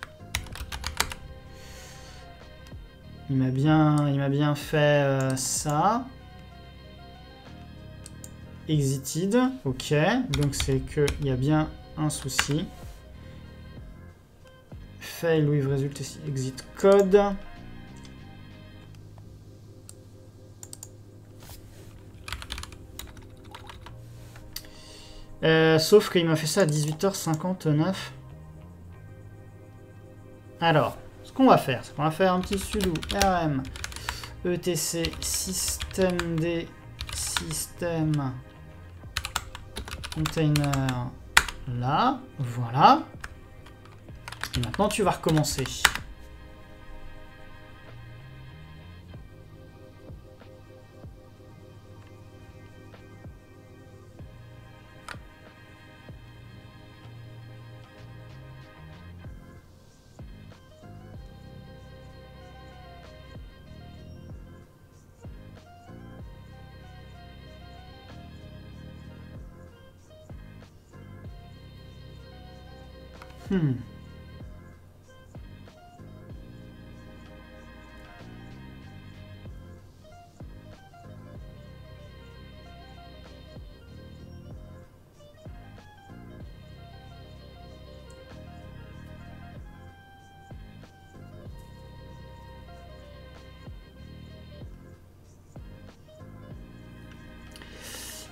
Il m'a bien fait ça. Exited, ok. Donc c'est qu'il y a bien un souci. Fail with result exit code. Sauf qu'il m'a fait ça à 18h59. Alors, ce qu'on va faire, c'est qu'on va faire un petit sudo rm etc systemd system container là, voilà. Et maintenant tu vas recommencer.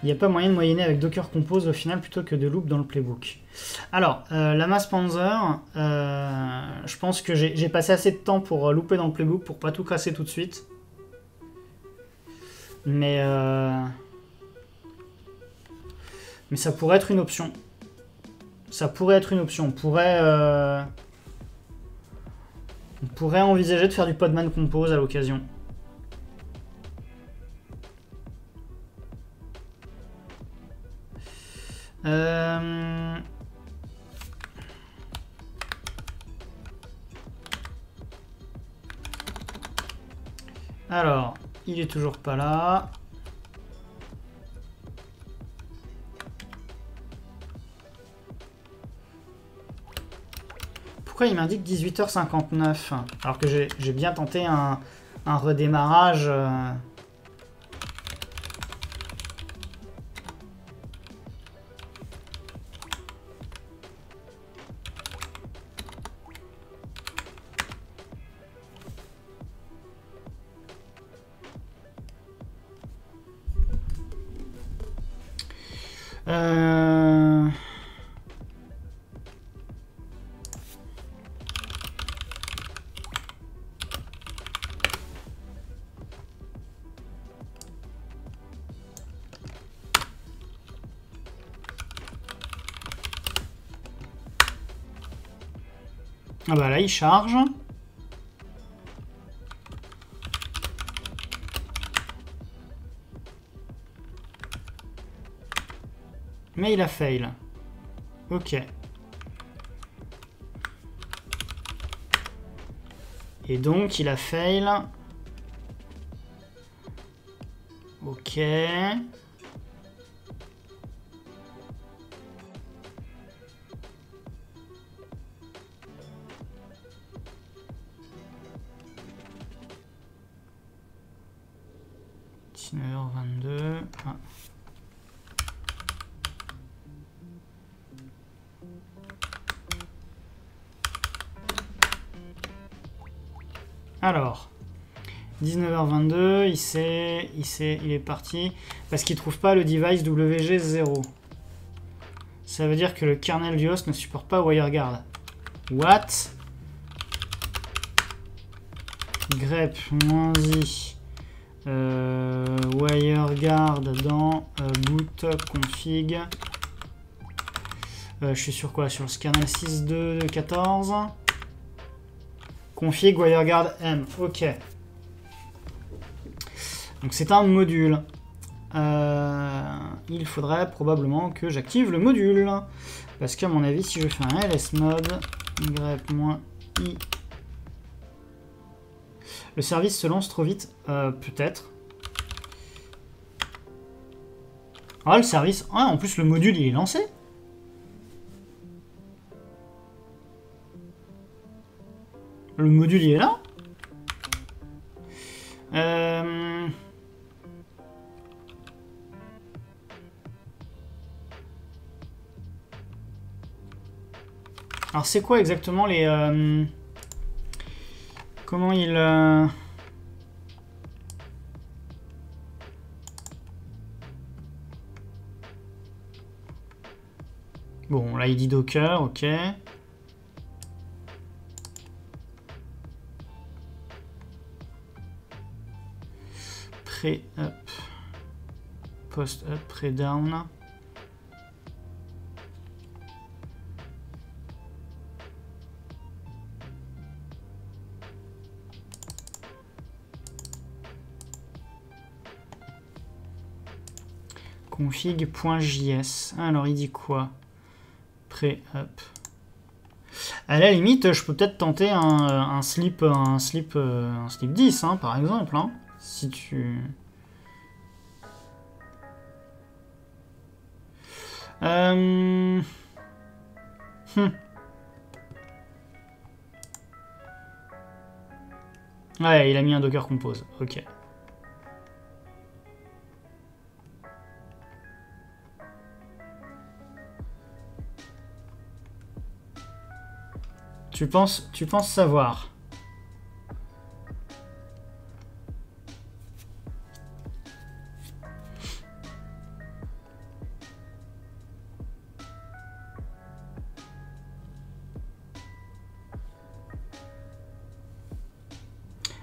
Il n'y a pas moyen de moyenner avec Docker Compose au final plutôt que de loop dans le playbook. Alors, Lama Panzer, je pense que j'ai passé assez de temps pour looper dans le playbook pour pas tout casser tout de suite. Mais ça pourrait être une option. Ça pourrait être une option. On pourrait envisager de faire du Podman Compose à l'occasion. Alors, il est toujours pas là. Pourquoi il m'indique 18h59 alors que j'ai bien tenté un redémarrage Ah bah là il charge. Mais il a fail. Ok. Et donc il a fail. Ok. Ah. Alors, 19h22, il est parti parce qu'il trouve pas le device WG0. Ça veut dire que le kernel du host ne supporte pas WireGuard. What? grep-i WireGuard dans boot config. Je suis sur quoi? Sur le kernel 6.2.14. Config WireGuard M. Ok. Donc c'est un module. Il faudrait probablement que j'active le module. Parce qu'à mon avis, si je fais un lsmod grep-i, le service se lance trop vite. Peut-être. Ah, le service... Ah, en plus, le module, il est lancé. Le module, il est là. Alors, c'est quoi exactement les... Comment il... Bon, là, il dit Docker, ok. Pré-up. Post-up, pré-down. config.js. Alors, il dit quoi? Pré-up. À la limite, je peux peut-être tenter un slip 10, hein, par exemple. Hein, si tu... Ouais, il a mis un Docker Compose. Ok. Tu penses savoir?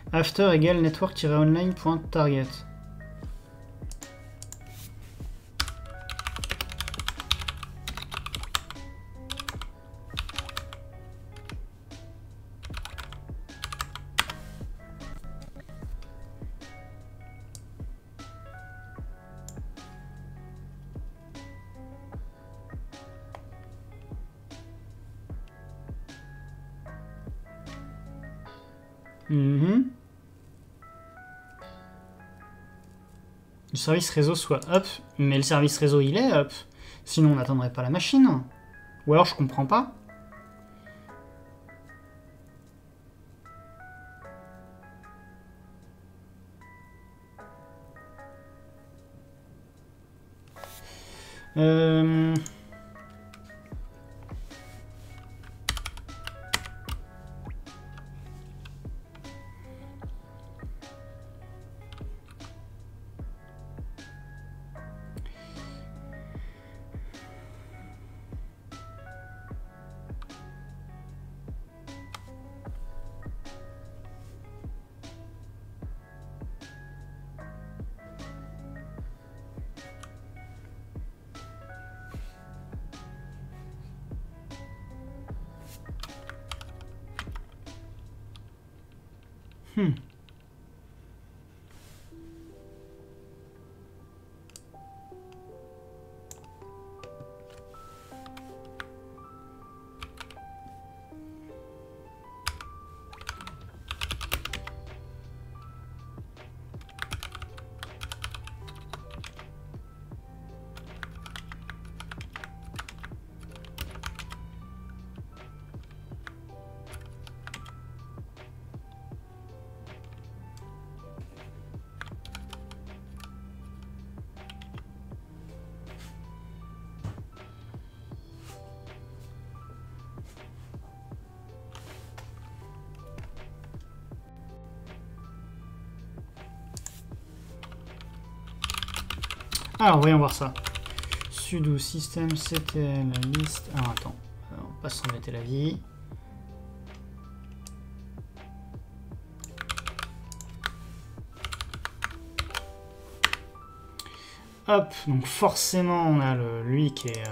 After égale network-online.target. Le service réseau soit up, mais le service réseau il est up. Sinon on n'attendrait pas la machine. Ou alors je comprends pas. Alors voyons voir ça. Sudo systemctl list. Alors attends, on va pas s'embêter la vie. Hop, donc forcément on a lui qui est...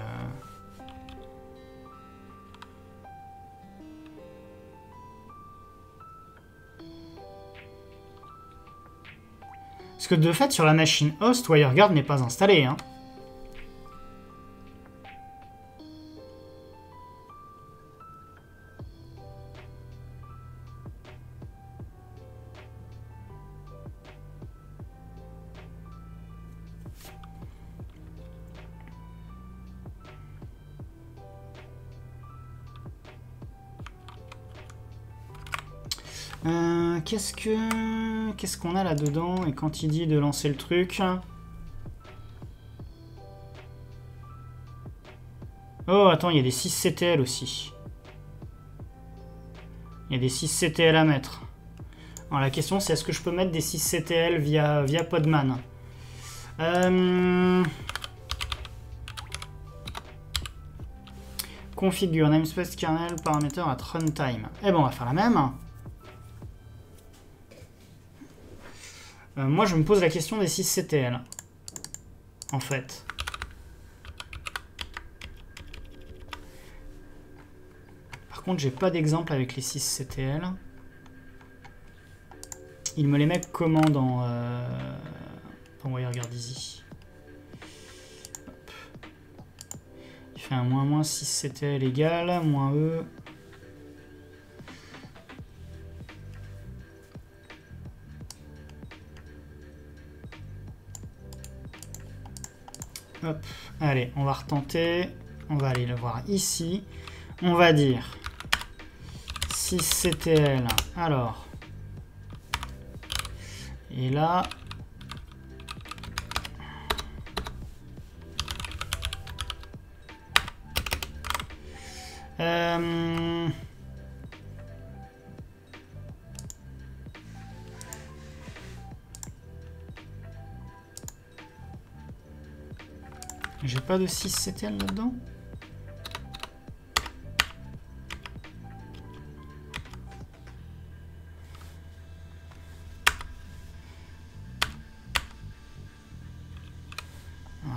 Parce que de fait sur la machine host, WireGuard n'est pas installé. Hein. Qu'est-ce qu'on a là-dedans? Et quand il dit de lancer le truc... Oh, attends, il y a des 6CTL aussi. Il y a des 6CTL à mettre. Alors la question, c'est est-ce que je peux mettre des 6CTL via Podman? Configure namespace kernel parameter at runtime. Eh ben, on va faire la même. Moi, je me pose la question des 6CTL. En fait. Par contre, j'ai pas d'exemple avec les 6CTL. Il me les met comment dans WireGuard Easy. Hop. Il fait un -, 6CTL égale, -E. Hop, allez, on va retenter. On va aller le voir ici. On va dire 6CTL. Alors. Et là. J'ai pas de 6CTL là-dedans.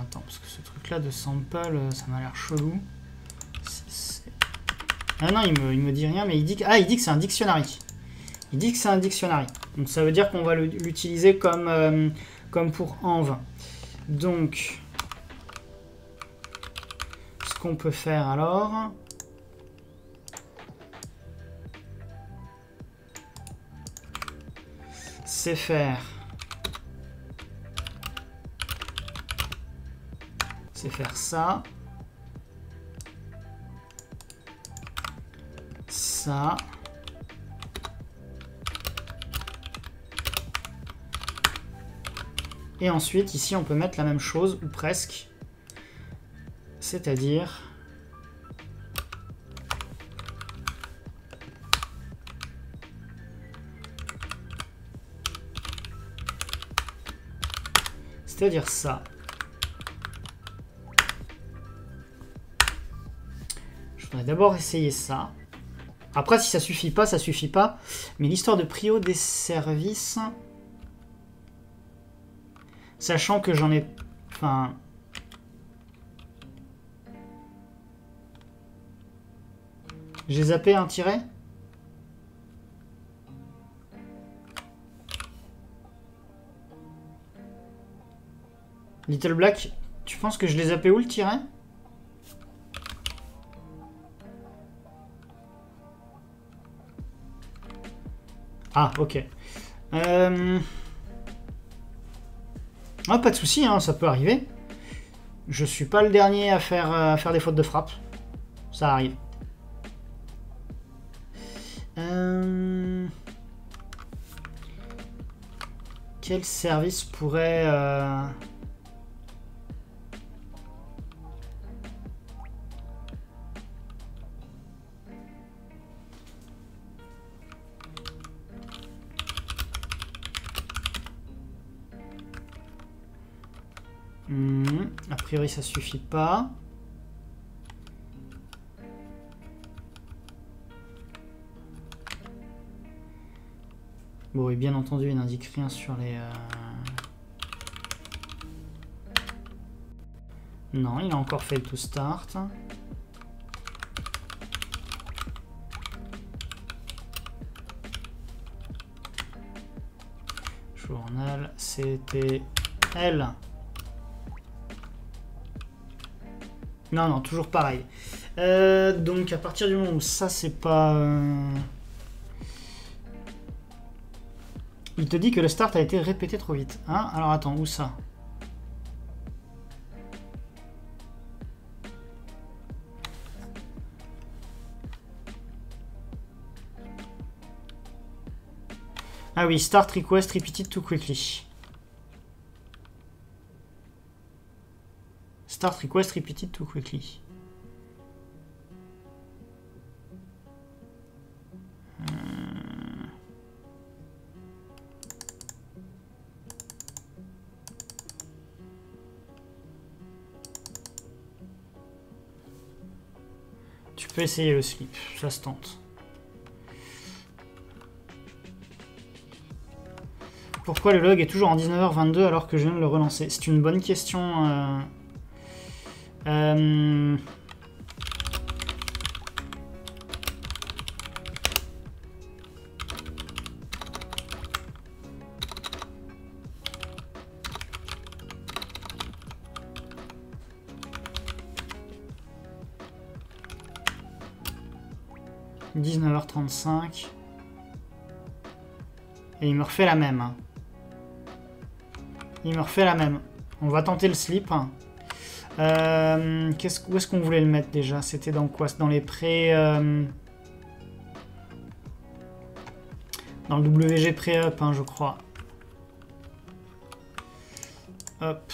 attends, parce que ce truc-là de sample, ça m'a l'air chelou. Ah non, il me dit rien, mais il dit que c'est un dictionary. Il dit que c'est un dictionary. Donc ça veut dire qu'on va l'utiliser comme pour env. Donc, ce qu'on peut faire alors, c'est faire ça, ça, et ensuite ici on peut mettre la même chose ou presque, c'est-à-dire ça. Je voudrais d'abord essayer ça. Après, si ça suffit pas, ça suffit pas. Mais l'histoire de prio des services, sachant que j'en ai... Enfin... J'ai zappé un tiret ? Little Black, tu penses que je l'ai zappé où le tiret ? Ah, ok. Ah, pas de souci, hein, ça peut arriver. Je suis pas le dernier à faire des fautes de frappe. Ça arrive. Quel service pourrait... A priori, ça suffit pas. Bon, et bien entendu, il n'indique rien sur les... Non, il a encore fail to start. Journal, CTL. Non, non, toujours pareil. Donc, à partir du moment où ça, c'est pas... Il te dit que le start a été répété trop vite. Hein? Alors, attends, où ça? Ah oui, start request repeated too quickly. Start request repeated too quickly. Tu peux essayer le slip, ça se tente. Pourquoi le log est toujours en 19h22 alors que je viens de le relancer? C'est une bonne question. 19h35. Et il me refait la même. Il me refait la même. On va tenter le slip. Où est-ce qu'on voulait le mettre déjà? C'était dans quoi? Dans les pré... Dans le WG pré-up, hein, je crois. Hop.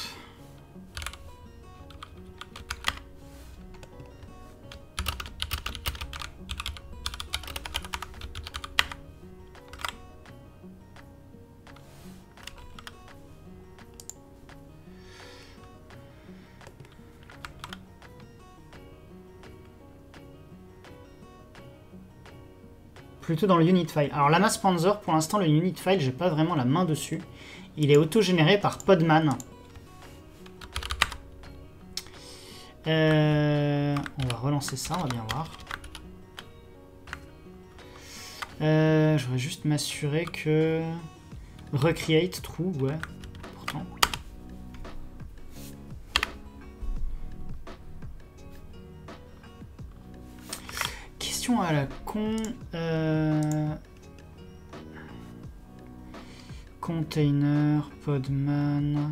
Plutôt dans le unit file. Alors la mass Panzer, pour l'instant, le unit file, j'ai pas vraiment la main dessus. Il est auto-généré par Podman. On va relancer ça, on va bien voir. Je voudrais juste m'assurer que... Recreate, true, ouais. Pourtant. Question à la con... Container, Podman...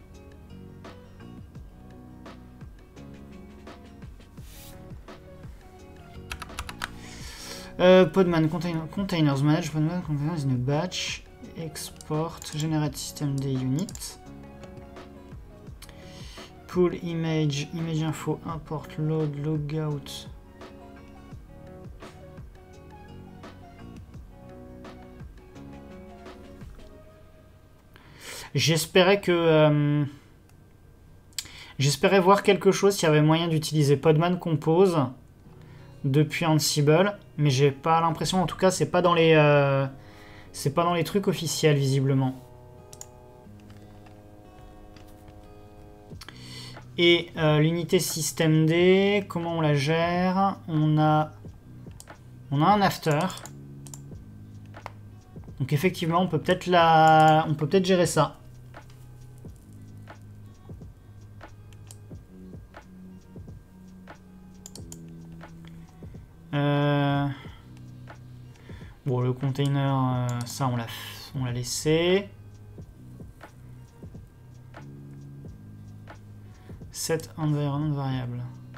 Podman, containers, manage Podman, containers in a batch, export, generate systemd unit, pull image, image info, import, load, logout. J'espérais que... j'espérais voir quelque chose s'il y avait moyen d'utiliser Podman Compose depuis Ansible, mais j'ai pas l'impression, en tout cas c'est pas dans les trucs officiels visiblement. Et l'unité systemd, comment on la gère? On a un after. Donc effectivement on peut peut-être gérer ça. Bon, le container, ça on l'a laissé. Set environment variable.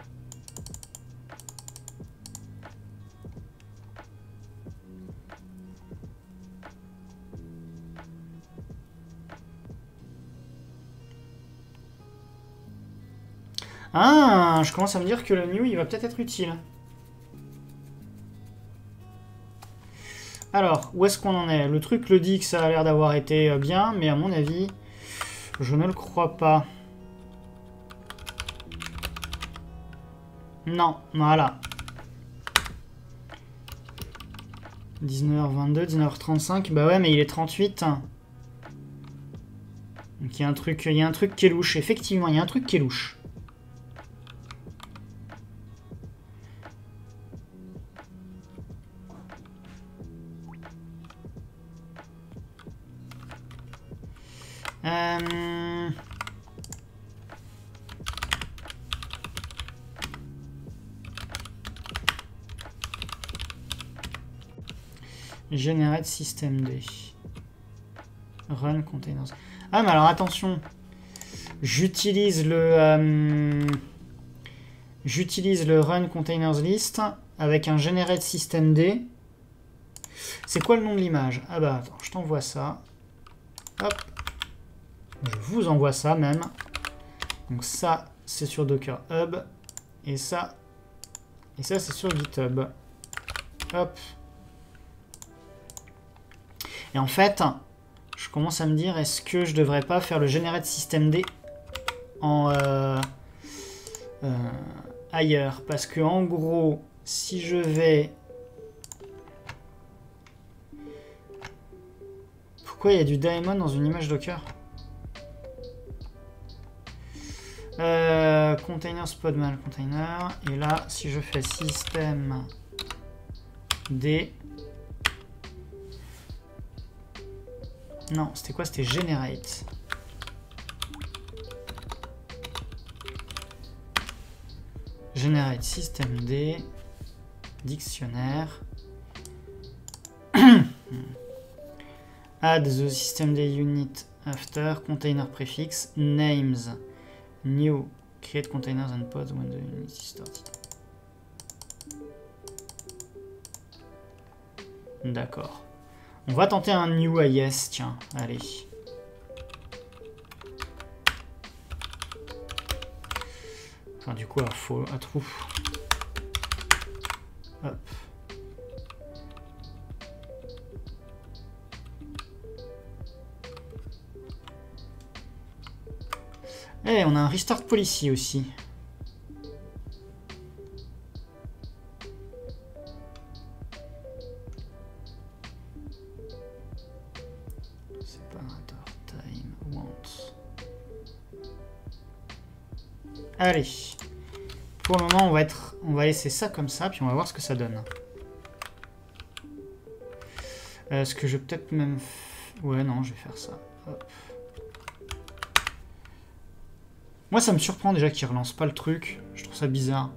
Ah, je commence à me dire que le new il va peut-être être utile. Alors, où est-ce qu'on en est? Le truc le dit que ça a l'air d'avoir été bien, mais à mon avis, je ne le crois pas. Non, voilà. 19h22, 19h35, bah ouais, mais il est 38. Donc il y a un truc qui est louche. Effectivement, il y a un truc qui est louche. Generate systemd. Run containers. Ah mais alors attention. J'utilise le run containers list avec un generate systemd. C'est quoi le nom de l'image? Ah bah attends, je t'envoie ça. Hop. Je vous envoie ça même. Donc ça, c'est sur Docker Hub. Et ça c'est sur GitHub. Hop. Et en fait, je commence à me dire, est-ce que je devrais pas faire le generate systemd en ailleurs? Parce que en gros, si je vais... Pourquoi il y a du daemon dans une image Docker? Container Podman container. Et là, si je fais systemd... Non, c'était quoi? C'était generate. Generate systemd. Dictionnaire. Add the systemd unit after container prefix names new create containers and pods when the unit is started. D'accord. On va tenter un new AES, tiens, allez. Enfin, du coup, à trou. Hop. Eh, on a un restart policy aussi. Allez, Pour le moment, on va laisser ça comme ça, puis on va voir ce que ça donne. Ce que je vais peut-être même... Ouais, non, je vais faire ça. Hop. Moi, ça me surprend déjà qu'il relance pas le truc. Je trouve ça bizarre.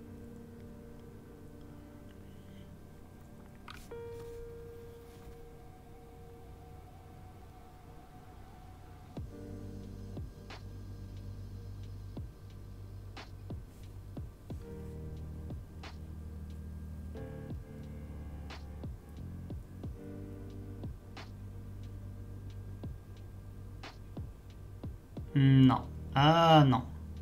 Non. Ah non.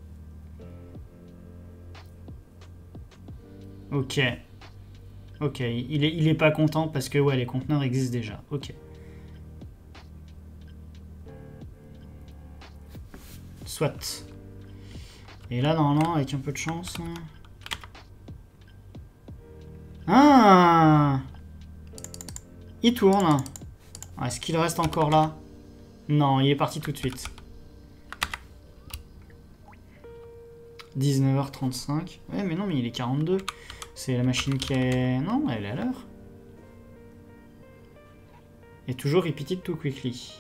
Ok. Ok, il est pas content parce que ouais, les conteneurs existent déjà. Ok. Soit. Et là, normalement, avec un peu de chance... Ah! Il tourne. Est-ce qu'il reste encore là? Non, il est parti tout de suite. 19h35. Ouais, mais non, mais il est 42. C'est la machine qui est... Non, elle est à l'heure. Et toujours repeated too quickly.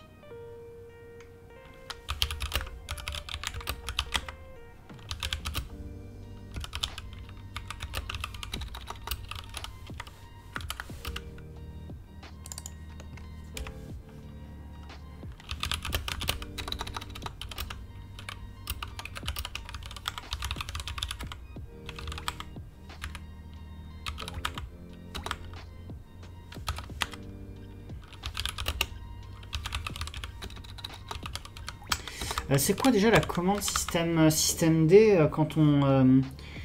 C'est quoi déjà la commande système D quand on...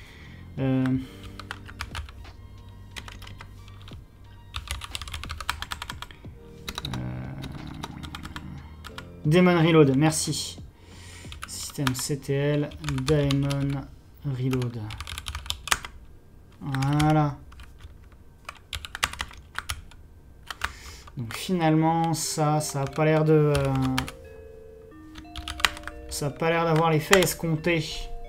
Daemon Reload, merci. Système CTL, Daemon Reload. Voilà. Donc finalement, ça a pas l'air de... ça n'a pas l'air d'avoir l'effet escompté.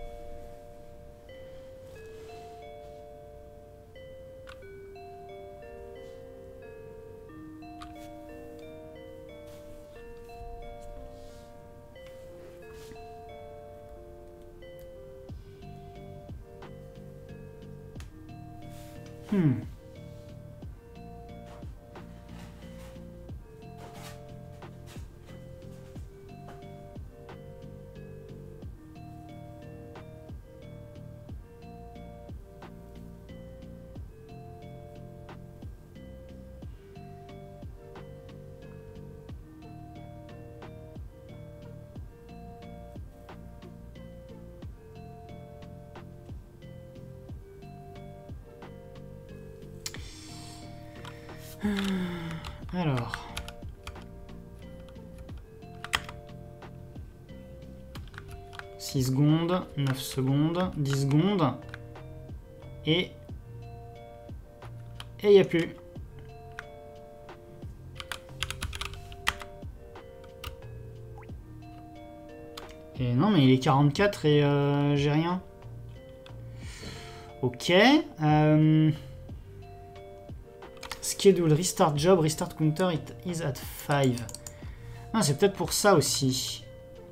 Alors. « 6 secondes, 9 secondes, 10 secondes. Et il n'y a plus. Et non, mais il est 44 et j'ai rien. Ok. Schedule, restart job, restart counter, it is at 5. Ah, c'est peut-être pour ça aussi.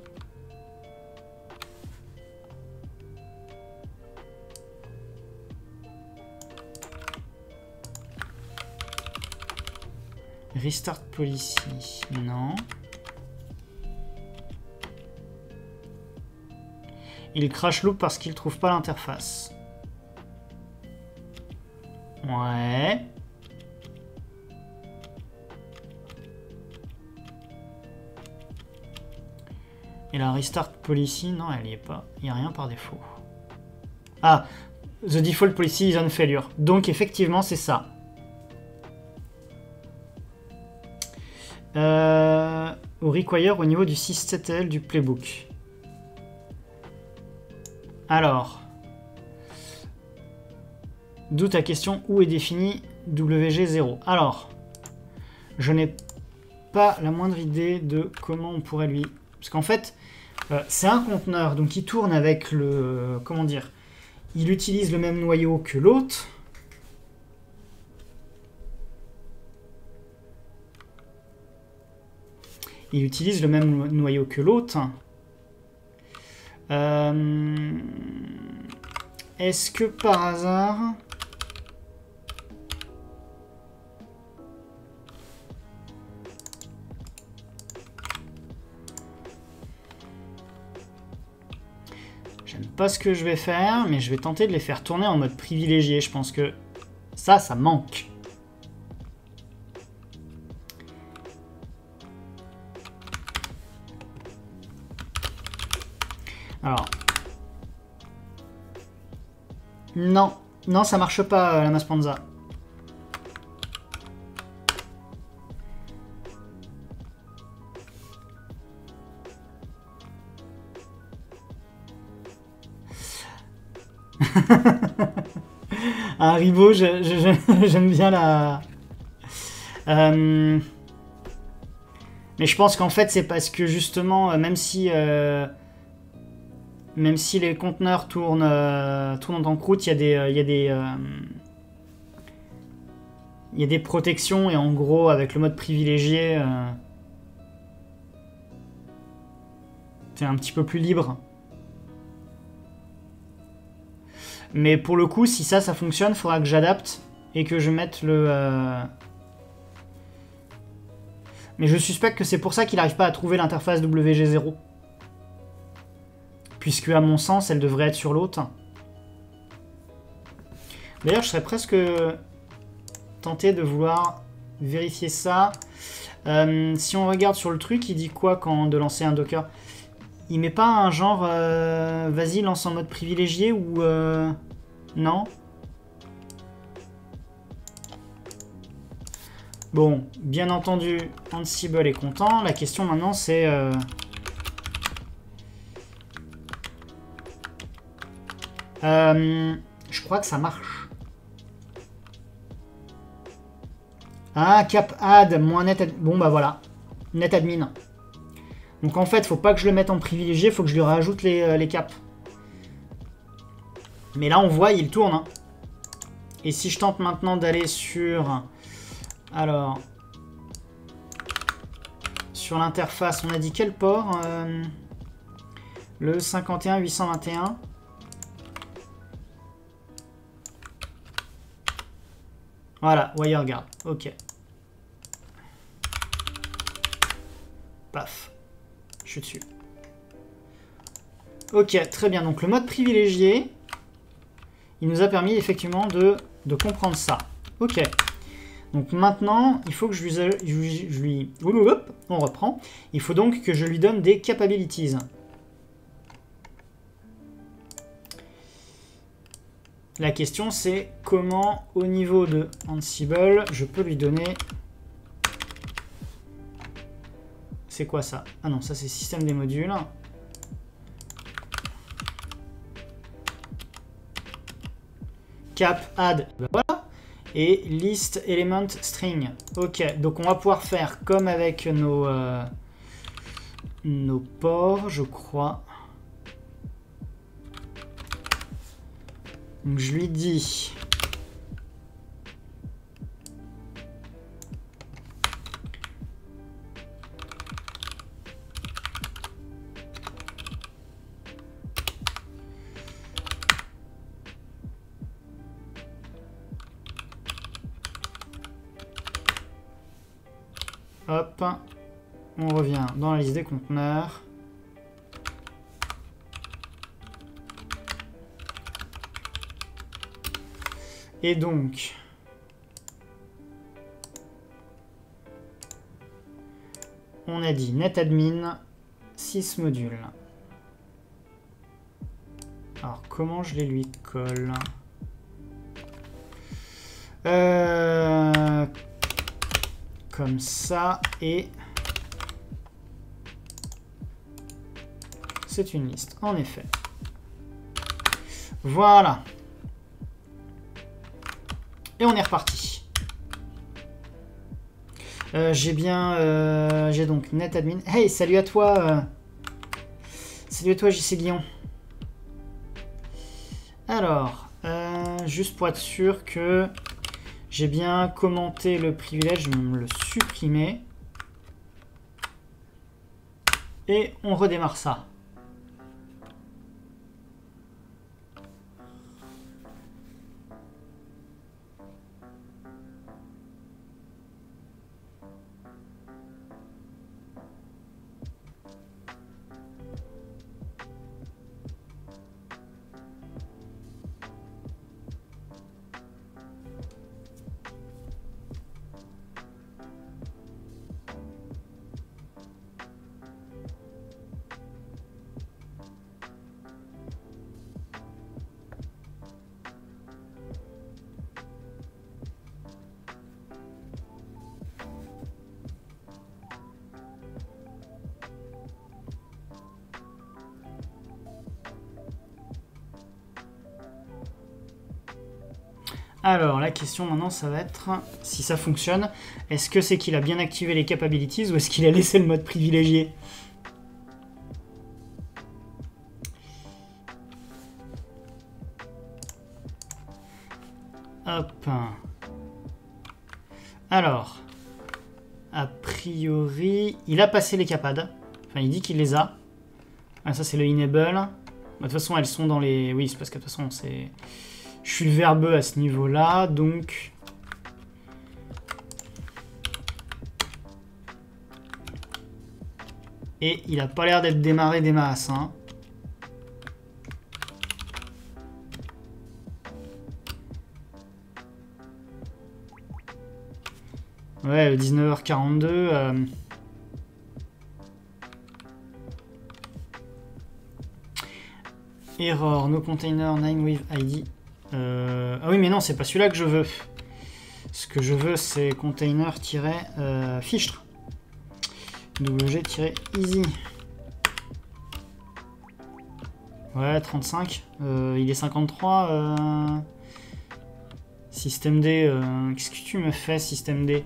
Restart policy, non. Il crash loop parce qu'il trouve pas l'interface. Ouais. Et la restart policy, non, elle y est pas. Il n'y a rien par défaut. Ah, the default policy is on failure. Donc effectivement, c'est ça. Au require au niveau du sysctl du playbook. Alors, d'où ta question, où est défini WG0? Alors, je n'ai pas la moindre idée de comment on pourrait lui... Parce qu'en fait, c'est un conteneur, donc il tourne avec le... Comment dire? Il utilise le même noyau que l'autre. Il utilise le même noyau que l'autre. Est-ce que par hasard... J'aime pas ce que je vais faire, mais je vais tenter de les faire tourner en mode privilégié. Je pense que ça manque. Alors. Non. Non, ça marche pas, la Maspanza. Un ribot, j'aime bien la... Mais je pense qu'en fait, c'est parce que justement, même si les conteneurs tournent en croûte, il y a des protections, et en gros, avec le mode privilégié, c'est un petit peu plus libre. Mais pour le coup, si ça fonctionne, il faudra que j'adapte et que je mette le... Mais je suspecte que c'est pour ça qu'il n'arrive pas à trouver l'interface WG0. Puisque, à mon sens, elle devrait être sur l'autre. D'ailleurs, je serais presque tenté de vouloir vérifier ça. Si on regarde sur le truc, il dit quoi quand de lancer un Docker? Il met pas un genre vas-y, lance en mode privilégié ou non? Bon, bien entendu, Ansible est content. La question maintenant c'est je crois que ça marche. Ah, cap add, moins net. Bon bah voilà, net admin. Donc en fait, faut pas que je le mette en privilégié, faut que je lui rajoute les caps. Mais là, on voit, il tourne. Hein. Et si je tente maintenant d'aller sur... Alors... Sur l'interface, on a dit quel port le 51.821. Voilà, WireGuard. Ok. Paf. Je suis dessus. Ok, très bien. Donc le mode privilégié, il nous a permis effectivement de comprendre ça. Ok. Donc maintenant, il faut que je lui... Hop, on reprend. Il faut donc que je lui donne des capabilities. La question c'est comment au niveau de Ansible, je peux lui donner... C'est quoi ça? Ah non, ça c'est système des modules. Cap, add, voilà. Et list element string. Ok, donc on va pouvoir faire comme avec nos ports, je crois. Donc je lui dis... Hop, on revient dans la liste des conteneurs. Et donc, on a dit netadmin 6 modules. Alors, comment je les lui colle? Comme ça, et c'est une liste, en effet. Voilà. Et on est reparti. J'ai donc netadmin. Hey, salut à toi. Salut à toi, JC Guillon. Alors, juste pour être sûr que j'ai bien commenté le privilège, je vais me le supprimer. Et on redémarre ça. Alors, la question maintenant, ça va être si ça fonctionne. Est-ce que c'est qu'il a bien activé les capabilities ou est-ce qu'il a laissé le mode privilégié? Hop. Alors, a priori, il a passé les capades. Enfin, il dit qu'il les a. Ah, ça, c'est le enable. De toute façon, elles sont dans les... Oui, c'est parce que de toute façon, c'est... Je suis verbeux à ce niveau-là, donc... Et il a pas l'air d'être démarré des masses, hein. Ouais, 19h42... Error, no container, 9 with ID. Ah oui, mais non, c'est pas celui-là que je veux. Ce que je veux, c'est container-fichtre. WG-easy. Ouais, 35. Il est 53. Système D. Qu'est-ce que tu me fais, Système D?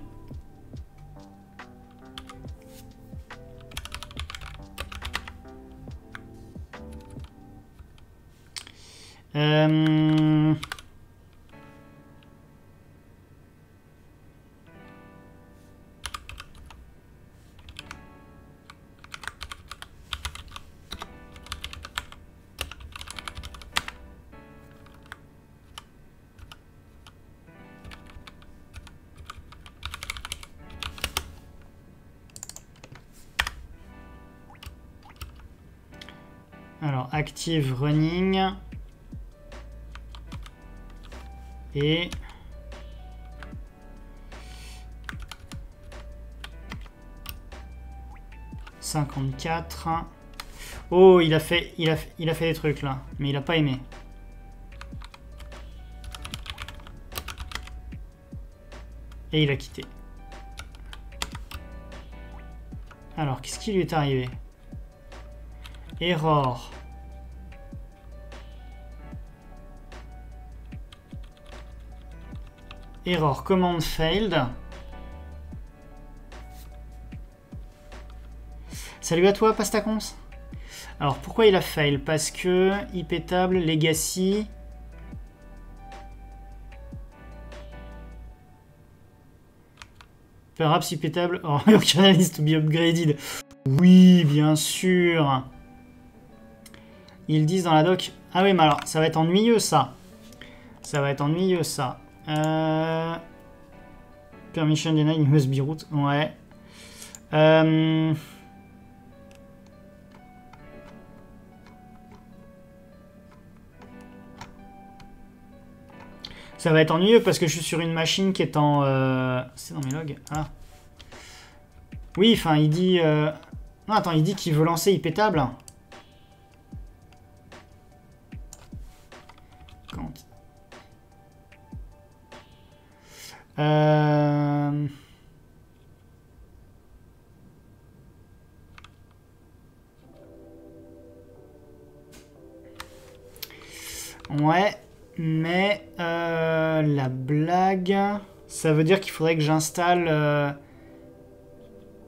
Alors, active running. Et... ...54... Oh, il a fait des trucs là, mais il a pas aimé. Et il a quitté. Alors, qu'est-ce qui lui est arrivé? Error. Error, command failed. Salut à toi, Pastacons. Alors, pourquoi il a fail? Parce que ipétable, legacy... Perhaps ipétable... Oh, your kernel is to be upgraded. Oui, bien sûr. Ils disent dans la doc... Ah oui, mais alors, ça va être ennuyeux, ça. Ça va être ennuyeux, ça. Permission denied, you must be root. Ouais. Ça va être ennuyeux parce que je suis sur une machine qui est en... C'est dans mes logs. Ah. Oui, enfin, il dit... Non, attends, il dit qu'il veut lancer ipétable. Ouais, mais la blague, ça veut dire qu'il faudrait que j'installe...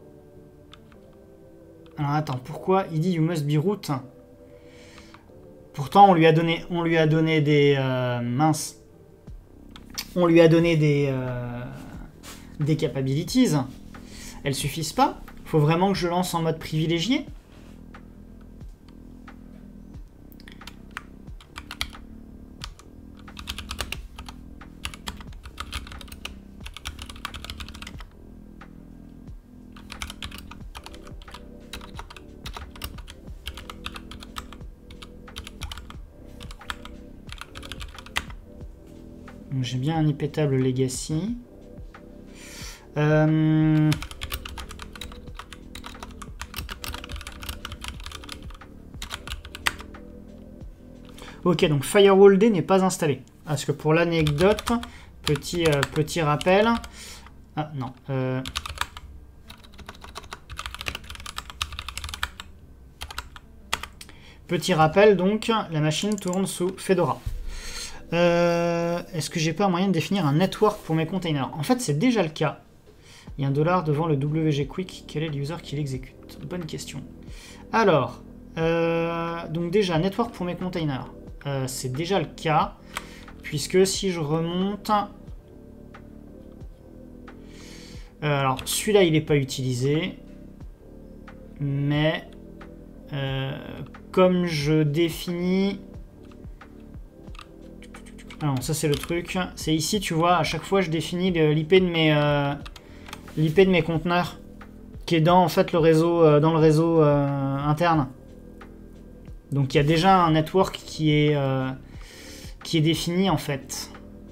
Alors attends, pourquoi il dit you must be root? Pourtant, on lui a donné des mince. On lui a donné des capabilities. Elles suffisent pas. Faut vraiment que je lance en mode privilégié. J'ai bien un impétable legacy. Ok, donc Firewall D n'est pas installé. Parce que pour l'anecdote, petit rappel. Ah non. Petit rappel, donc, la machine tourne sous Fedora. Est-ce que j'ai pas un moyen de définir un network pour mes containers? En fait, c'est déjà le cas. Il y a un dollar devant le WG Quick. Quel est l'user qui l'exécute? Bonne question. Alors, donc déjà, network pour mes containers. C'est déjà le cas. Puisque si je remonte... alors, celui-là, il n'est pas utilisé. Mais... comme je définis... Alors ça c'est le truc, c'est ici tu vois, à chaque fois je définis l'IP de mes conteneurs qui est dans en fait le réseau, dans le réseau interne. Donc il y a déjà un network qui est défini en fait.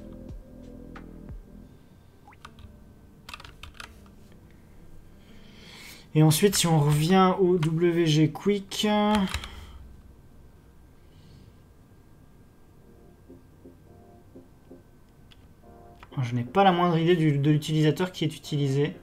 Et ensuite si on revient au WG Quick... Je n'ai pas la moindre idée de l'utilisateur qui est utilisé.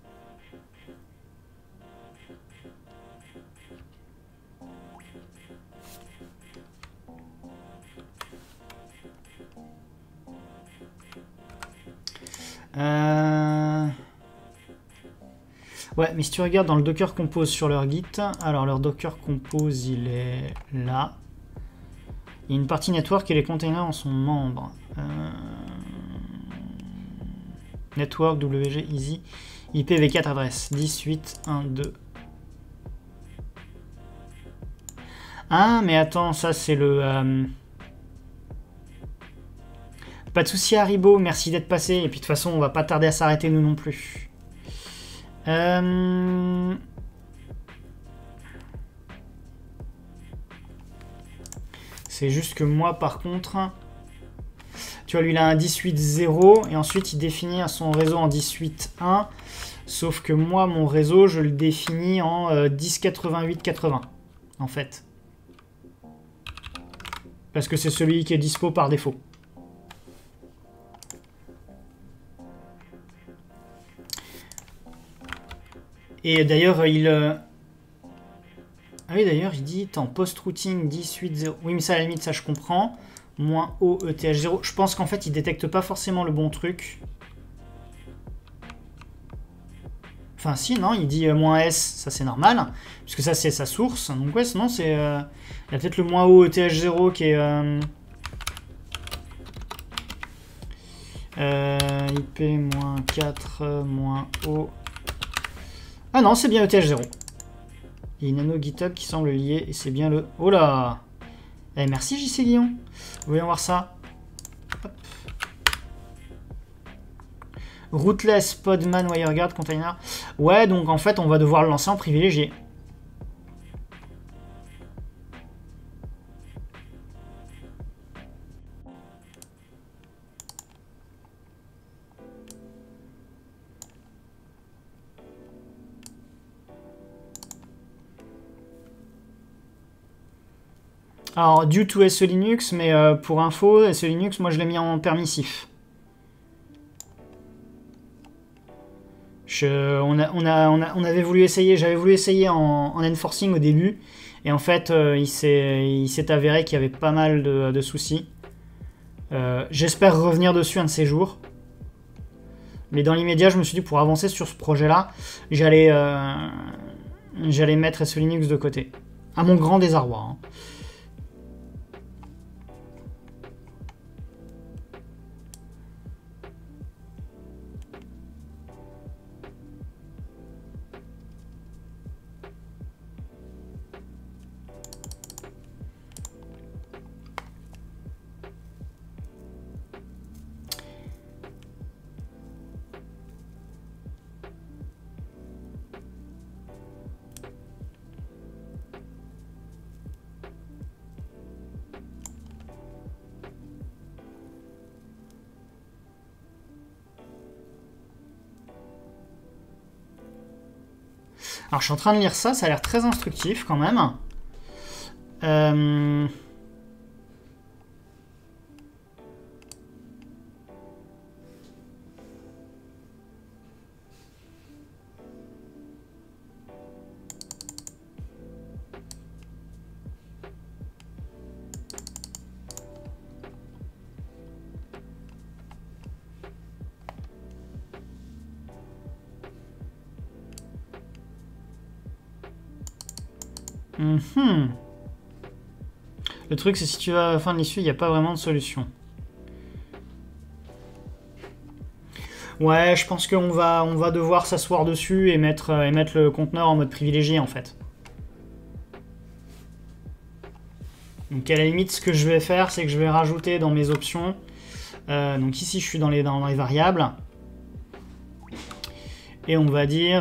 Ouais, mais si tu regardes dans le Docker Compose sur leur Git, alors leur Docker Compose, il est là. Il y a une partie network et les containers en sont membres. Network, WG, Easy, IPv4 adresse, 18.1.2. Ah, mais attends, ça c'est le... Pas de souci Haribo, merci d'être passé. Et puis de toute façon, on va pas tarder à s'arrêter nous non plus. C'est juste que moi, par contre... Tu vois, lui, il a un 18.0 et ensuite, il définit son réseau en 18.1. Sauf que moi, mon réseau, je le définis en 10.88.80, en fait. Parce que c'est celui qui est dispo par défaut. Et d'ailleurs, il... Ah oui, d'ailleurs, il dit en post-routing 18.0. Oui, mais ça, à la limite, ça, je comprends. Moins O, ETH0. Je pense qu'en fait, il détecte pas forcément le bon truc. Enfin, si, non, il dit moins S, ça c'est normal. Puisque ça, c'est sa source. Donc, ouais, sinon, c'est... il y a peut-être le moins O, ETH0 qui est... IP moins 4, moins O... Ah non, c'est bien ETH0. Il y a une nano GitHub qui semble liée et c'est bien le... Oh là! Eh, merci JC Lyon. Voyons voir ça. Hop. Rootless, Podman, WireGuard, Container. Ouais, donc en fait, on va devoir le lancer en privilégié. Alors, due to SE Linux, mais pour info, SE Linux, moi je l'ai mis en permissif. On avait voulu essayer, j'avais voulu essayer en enforcing au début, et en fait, il s'est avéré qu'il y avait pas mal de soucis. J'espère revenir dessus un de ces jours. Mais dans l'immédiat, je me suis dit, pour avancer sur ce projet-là, j'allais mettre SE Linux de côté. À mon grand désarroi. Hein. Alors je suis en train de lire ça, ça a l'air très instructif quand même. Le truc, c'est si tu vas à la fin de l'issue, il n'y a pas vraiment de solution. Ouais, je pense qu'on va devoir s'asseoir dessus et mettre le conteneur en mode privilégié, en fait. Donc à la limite, ce que je vais faire, c'est que je vais rajouter dans mes options. Donc ici, je suis dans les variables. Et on va dire...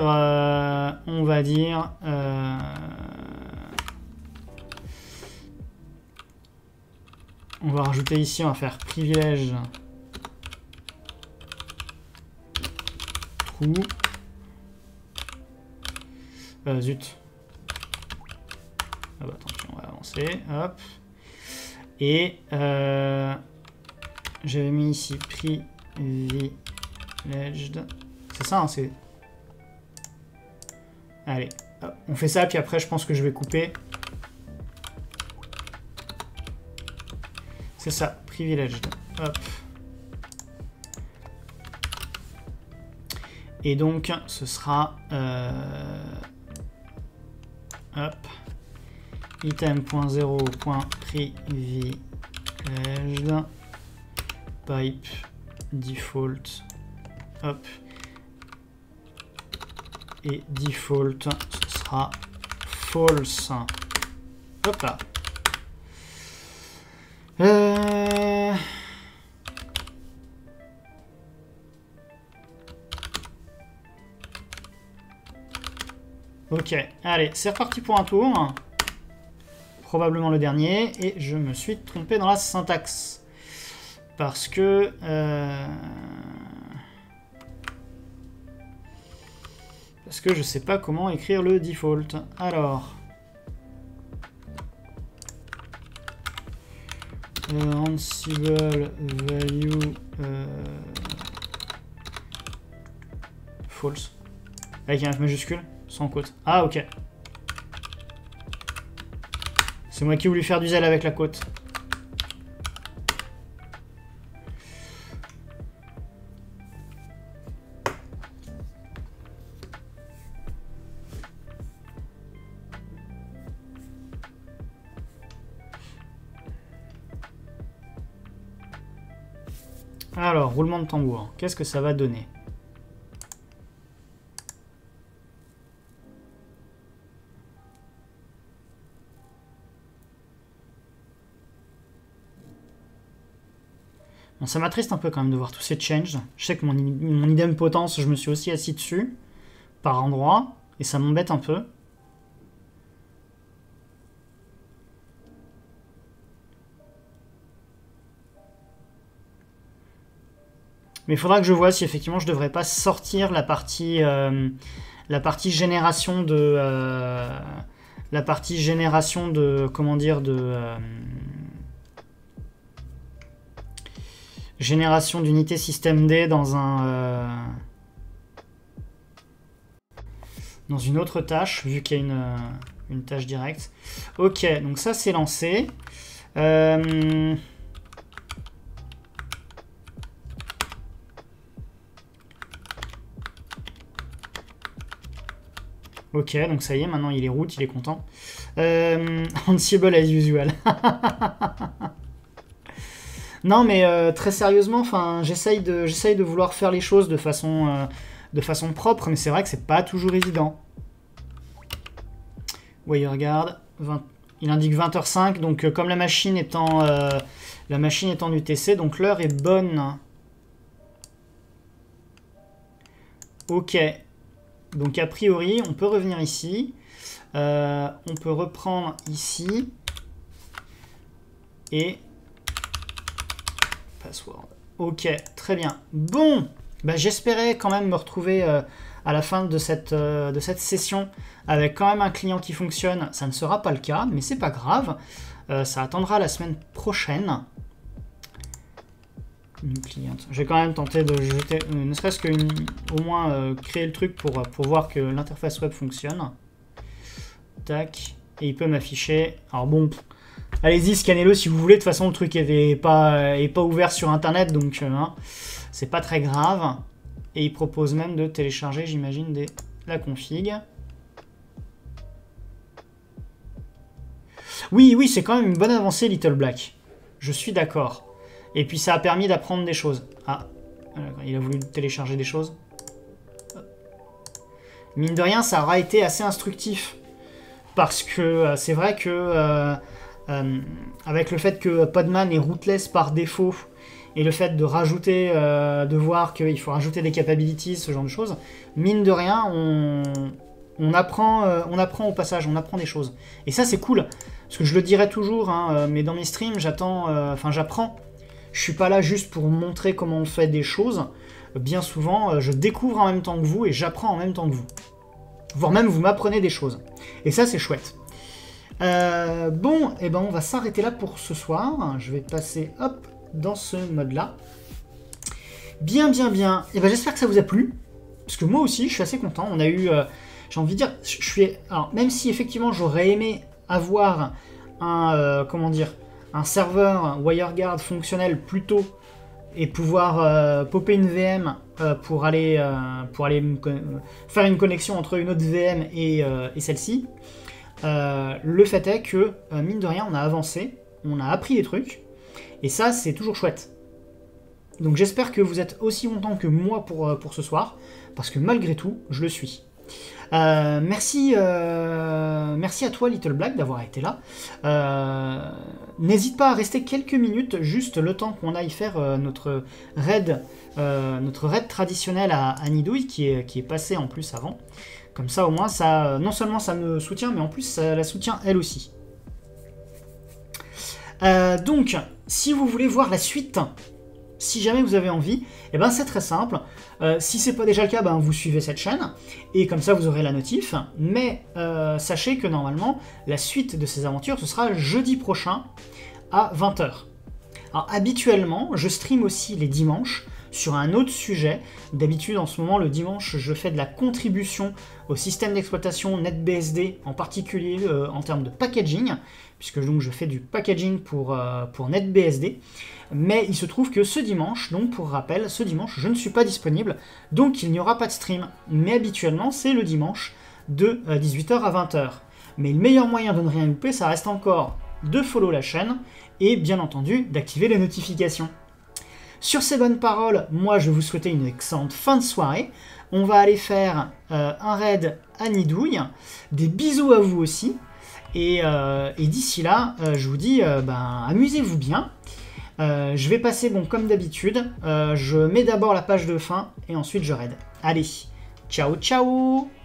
on va rajouter ici, on va faire privilège true. Zut. Ah bah tant pis, on va avancer. Hop. Et j'avais mis ici privileged. C'est ça, hein, c'est... Allez, hop, on fait ça, puis après je pense que je vais couper. C'est ça, privileged. Hop. Et donc, ce sera... hop. Item.0.privileged pipe default. Hop. Et default, ce sera false. Hop là. Ok, allez, c'est reparti pour un tour. Probablement le dernier. Et je me suis trompé dans la syntaxe. Parce que... je sais pas comment écrire le default. Alors... Ansible value false. Avec un F majuscule, sans côte. Ah, ok. C'est moi qui ai voulu faire du zèle avec la côte. Alors, roulement de tambour. Qu'est-ce que ça va donner? Bon, ça m'attriste un peu quand même de voir tous ces changes. Je sais que mon idempotence, je me suis aussi assis dessus, par endroits, et ça m'embête un peu. Mais il faudra que je vois si effectivement je devrais pas sortir la partie génération de comment dire génération d'unités système D dans dans une autre tâche vu qu'il y a une tâche directe. Ok, donc ça c'est lancé. Ok, donc ça y est, maintenant il est root, il est content. Ansible as usual. Non, mais très sérieusement, j'essaye de vouloir faire les choses de façon propre, mais c'est vrai que c'est pas toujours évident. Ouais, regarde, il indique 20h05, donc comme la machine étant du TC, donc l'heure est bonne. Ok. Donc a priori, on peut revenir ici. On peut reprendre ici. Et... password. Ok, très bien. Bon, bah, j'espérais quand même me retrouver à la fin de cette session avec quand même un client qui fonctionne, ça ne sera pas le cas, mais c'est pas grave. Ça attendra la semaine prochaine. New client. Je vais quand même tenter de jeter, ne serait-ce que au moins créer le truc pour voir que l'interface web fonctionne. Tac. Et il peut m'afficher. Alors bon, allez-y, scannez-le si vous voulez. De toute façon, le truc n'est pas ouvert sur Internet, donc hein, c'est pas très grave. Et il propose même de télécharger, j'imagine, la config. Oui, c'est quand même une bonne avancée, Little Black. Je suis d'accord. Et puis ça a permis d'apprendre des choses. Ah, il a voulu télécharger des choses. Mine de rien, ça aura été assez instructif. Parce que c'est vrai que avec le fait que Podman est rootless par défaut, et le fait de rajouter, de voir qu'il faut rajouter des capabilities, ce genre de choses, mine de rien, on apprend au passage, on apprend des choses. Et ça, c'est cool. Parce que je le dirai toujours, hein, mais dans mes streams, j'apprends. Je suis pas là juste pour montrer comment on fait des choses. Bien souvent, je découvre en même temps que vous et j'apprends en même temps que vous. Voire même, vous m'apprenez des choses. Et ça, c'est chouette. Bon, et ben on va s'arrêter là pour ce soir. Je vais passer, hop, dans ce mode-là. Bien. Et ben j'espère que ça vous a plu. Parce que moi aussi, je suis assez content. On a eu, j'ai envie de dire, alors, même si effectivement, j'aurais aimé avoir un serveur WireGuard fonctionnel plus tôt et pouvoir popper une VM pour aller faire une connexion entre une autre VM et celle-ci. Le fait est que, mine de rien, on a avancé, on a appris des trucs, et ça, c'est toujours chouette. Donc j'espère que vous êtes aussi content que moi pour ce soir, parce que malgré tout, je le suis. Merci à toi Little Black d'avoir été là. N'hésite pas à rester quelques minutes, juste le temps qu'on aille faire notre raid traditionnel à Nidouille qui est passé en plus avant. Comme ça au moins ça, non seulement ça me soutient, mais en plus ça la soutient elle aussi. Donc si vous voulez voir la suite, si jamais vous avez envie, eh ben c'est très simple. Si c'est pas déjà le cas, ben vous suivez cette chaîne et comme ça vous aurez la notif. Mais sachez que normalement la suite de ces aventures ce sera jeudi prochain à 20 h. Alors habituellement je stream aussi les dimanches sur un autre sujet. D'habitude en ce moment le dimanche je fais de la contribution au système d'exploitation NetBSD, en particulier en termes de packaging, puisque donc je fais du packaging pour NetBSD. Mais il se trouve que ce dimanche, donc pour rappel, ce dimanche, je ne suis pas disponible, donc il n'y aura pas de stream. Mais habituellement, c'est le dimanche de 18 h à 20 h. Mais le meilleur moyen de ne rien louper, ça reste encore de follow la chaîne et bien entendu d'activer les notifications. Sur ces bonnes paroles, moi je vais vous souhaiter une excellente fin de soirée. On va aller faire un raid à Nidouille. Des bisous à vous aussi. Et d'ici là, je vous dis, amusez-vous bien. Je vais passer, bon, comme d'habitude, je mets d'abord la page de fin et ensuite je raid. Allez, ciao ciao!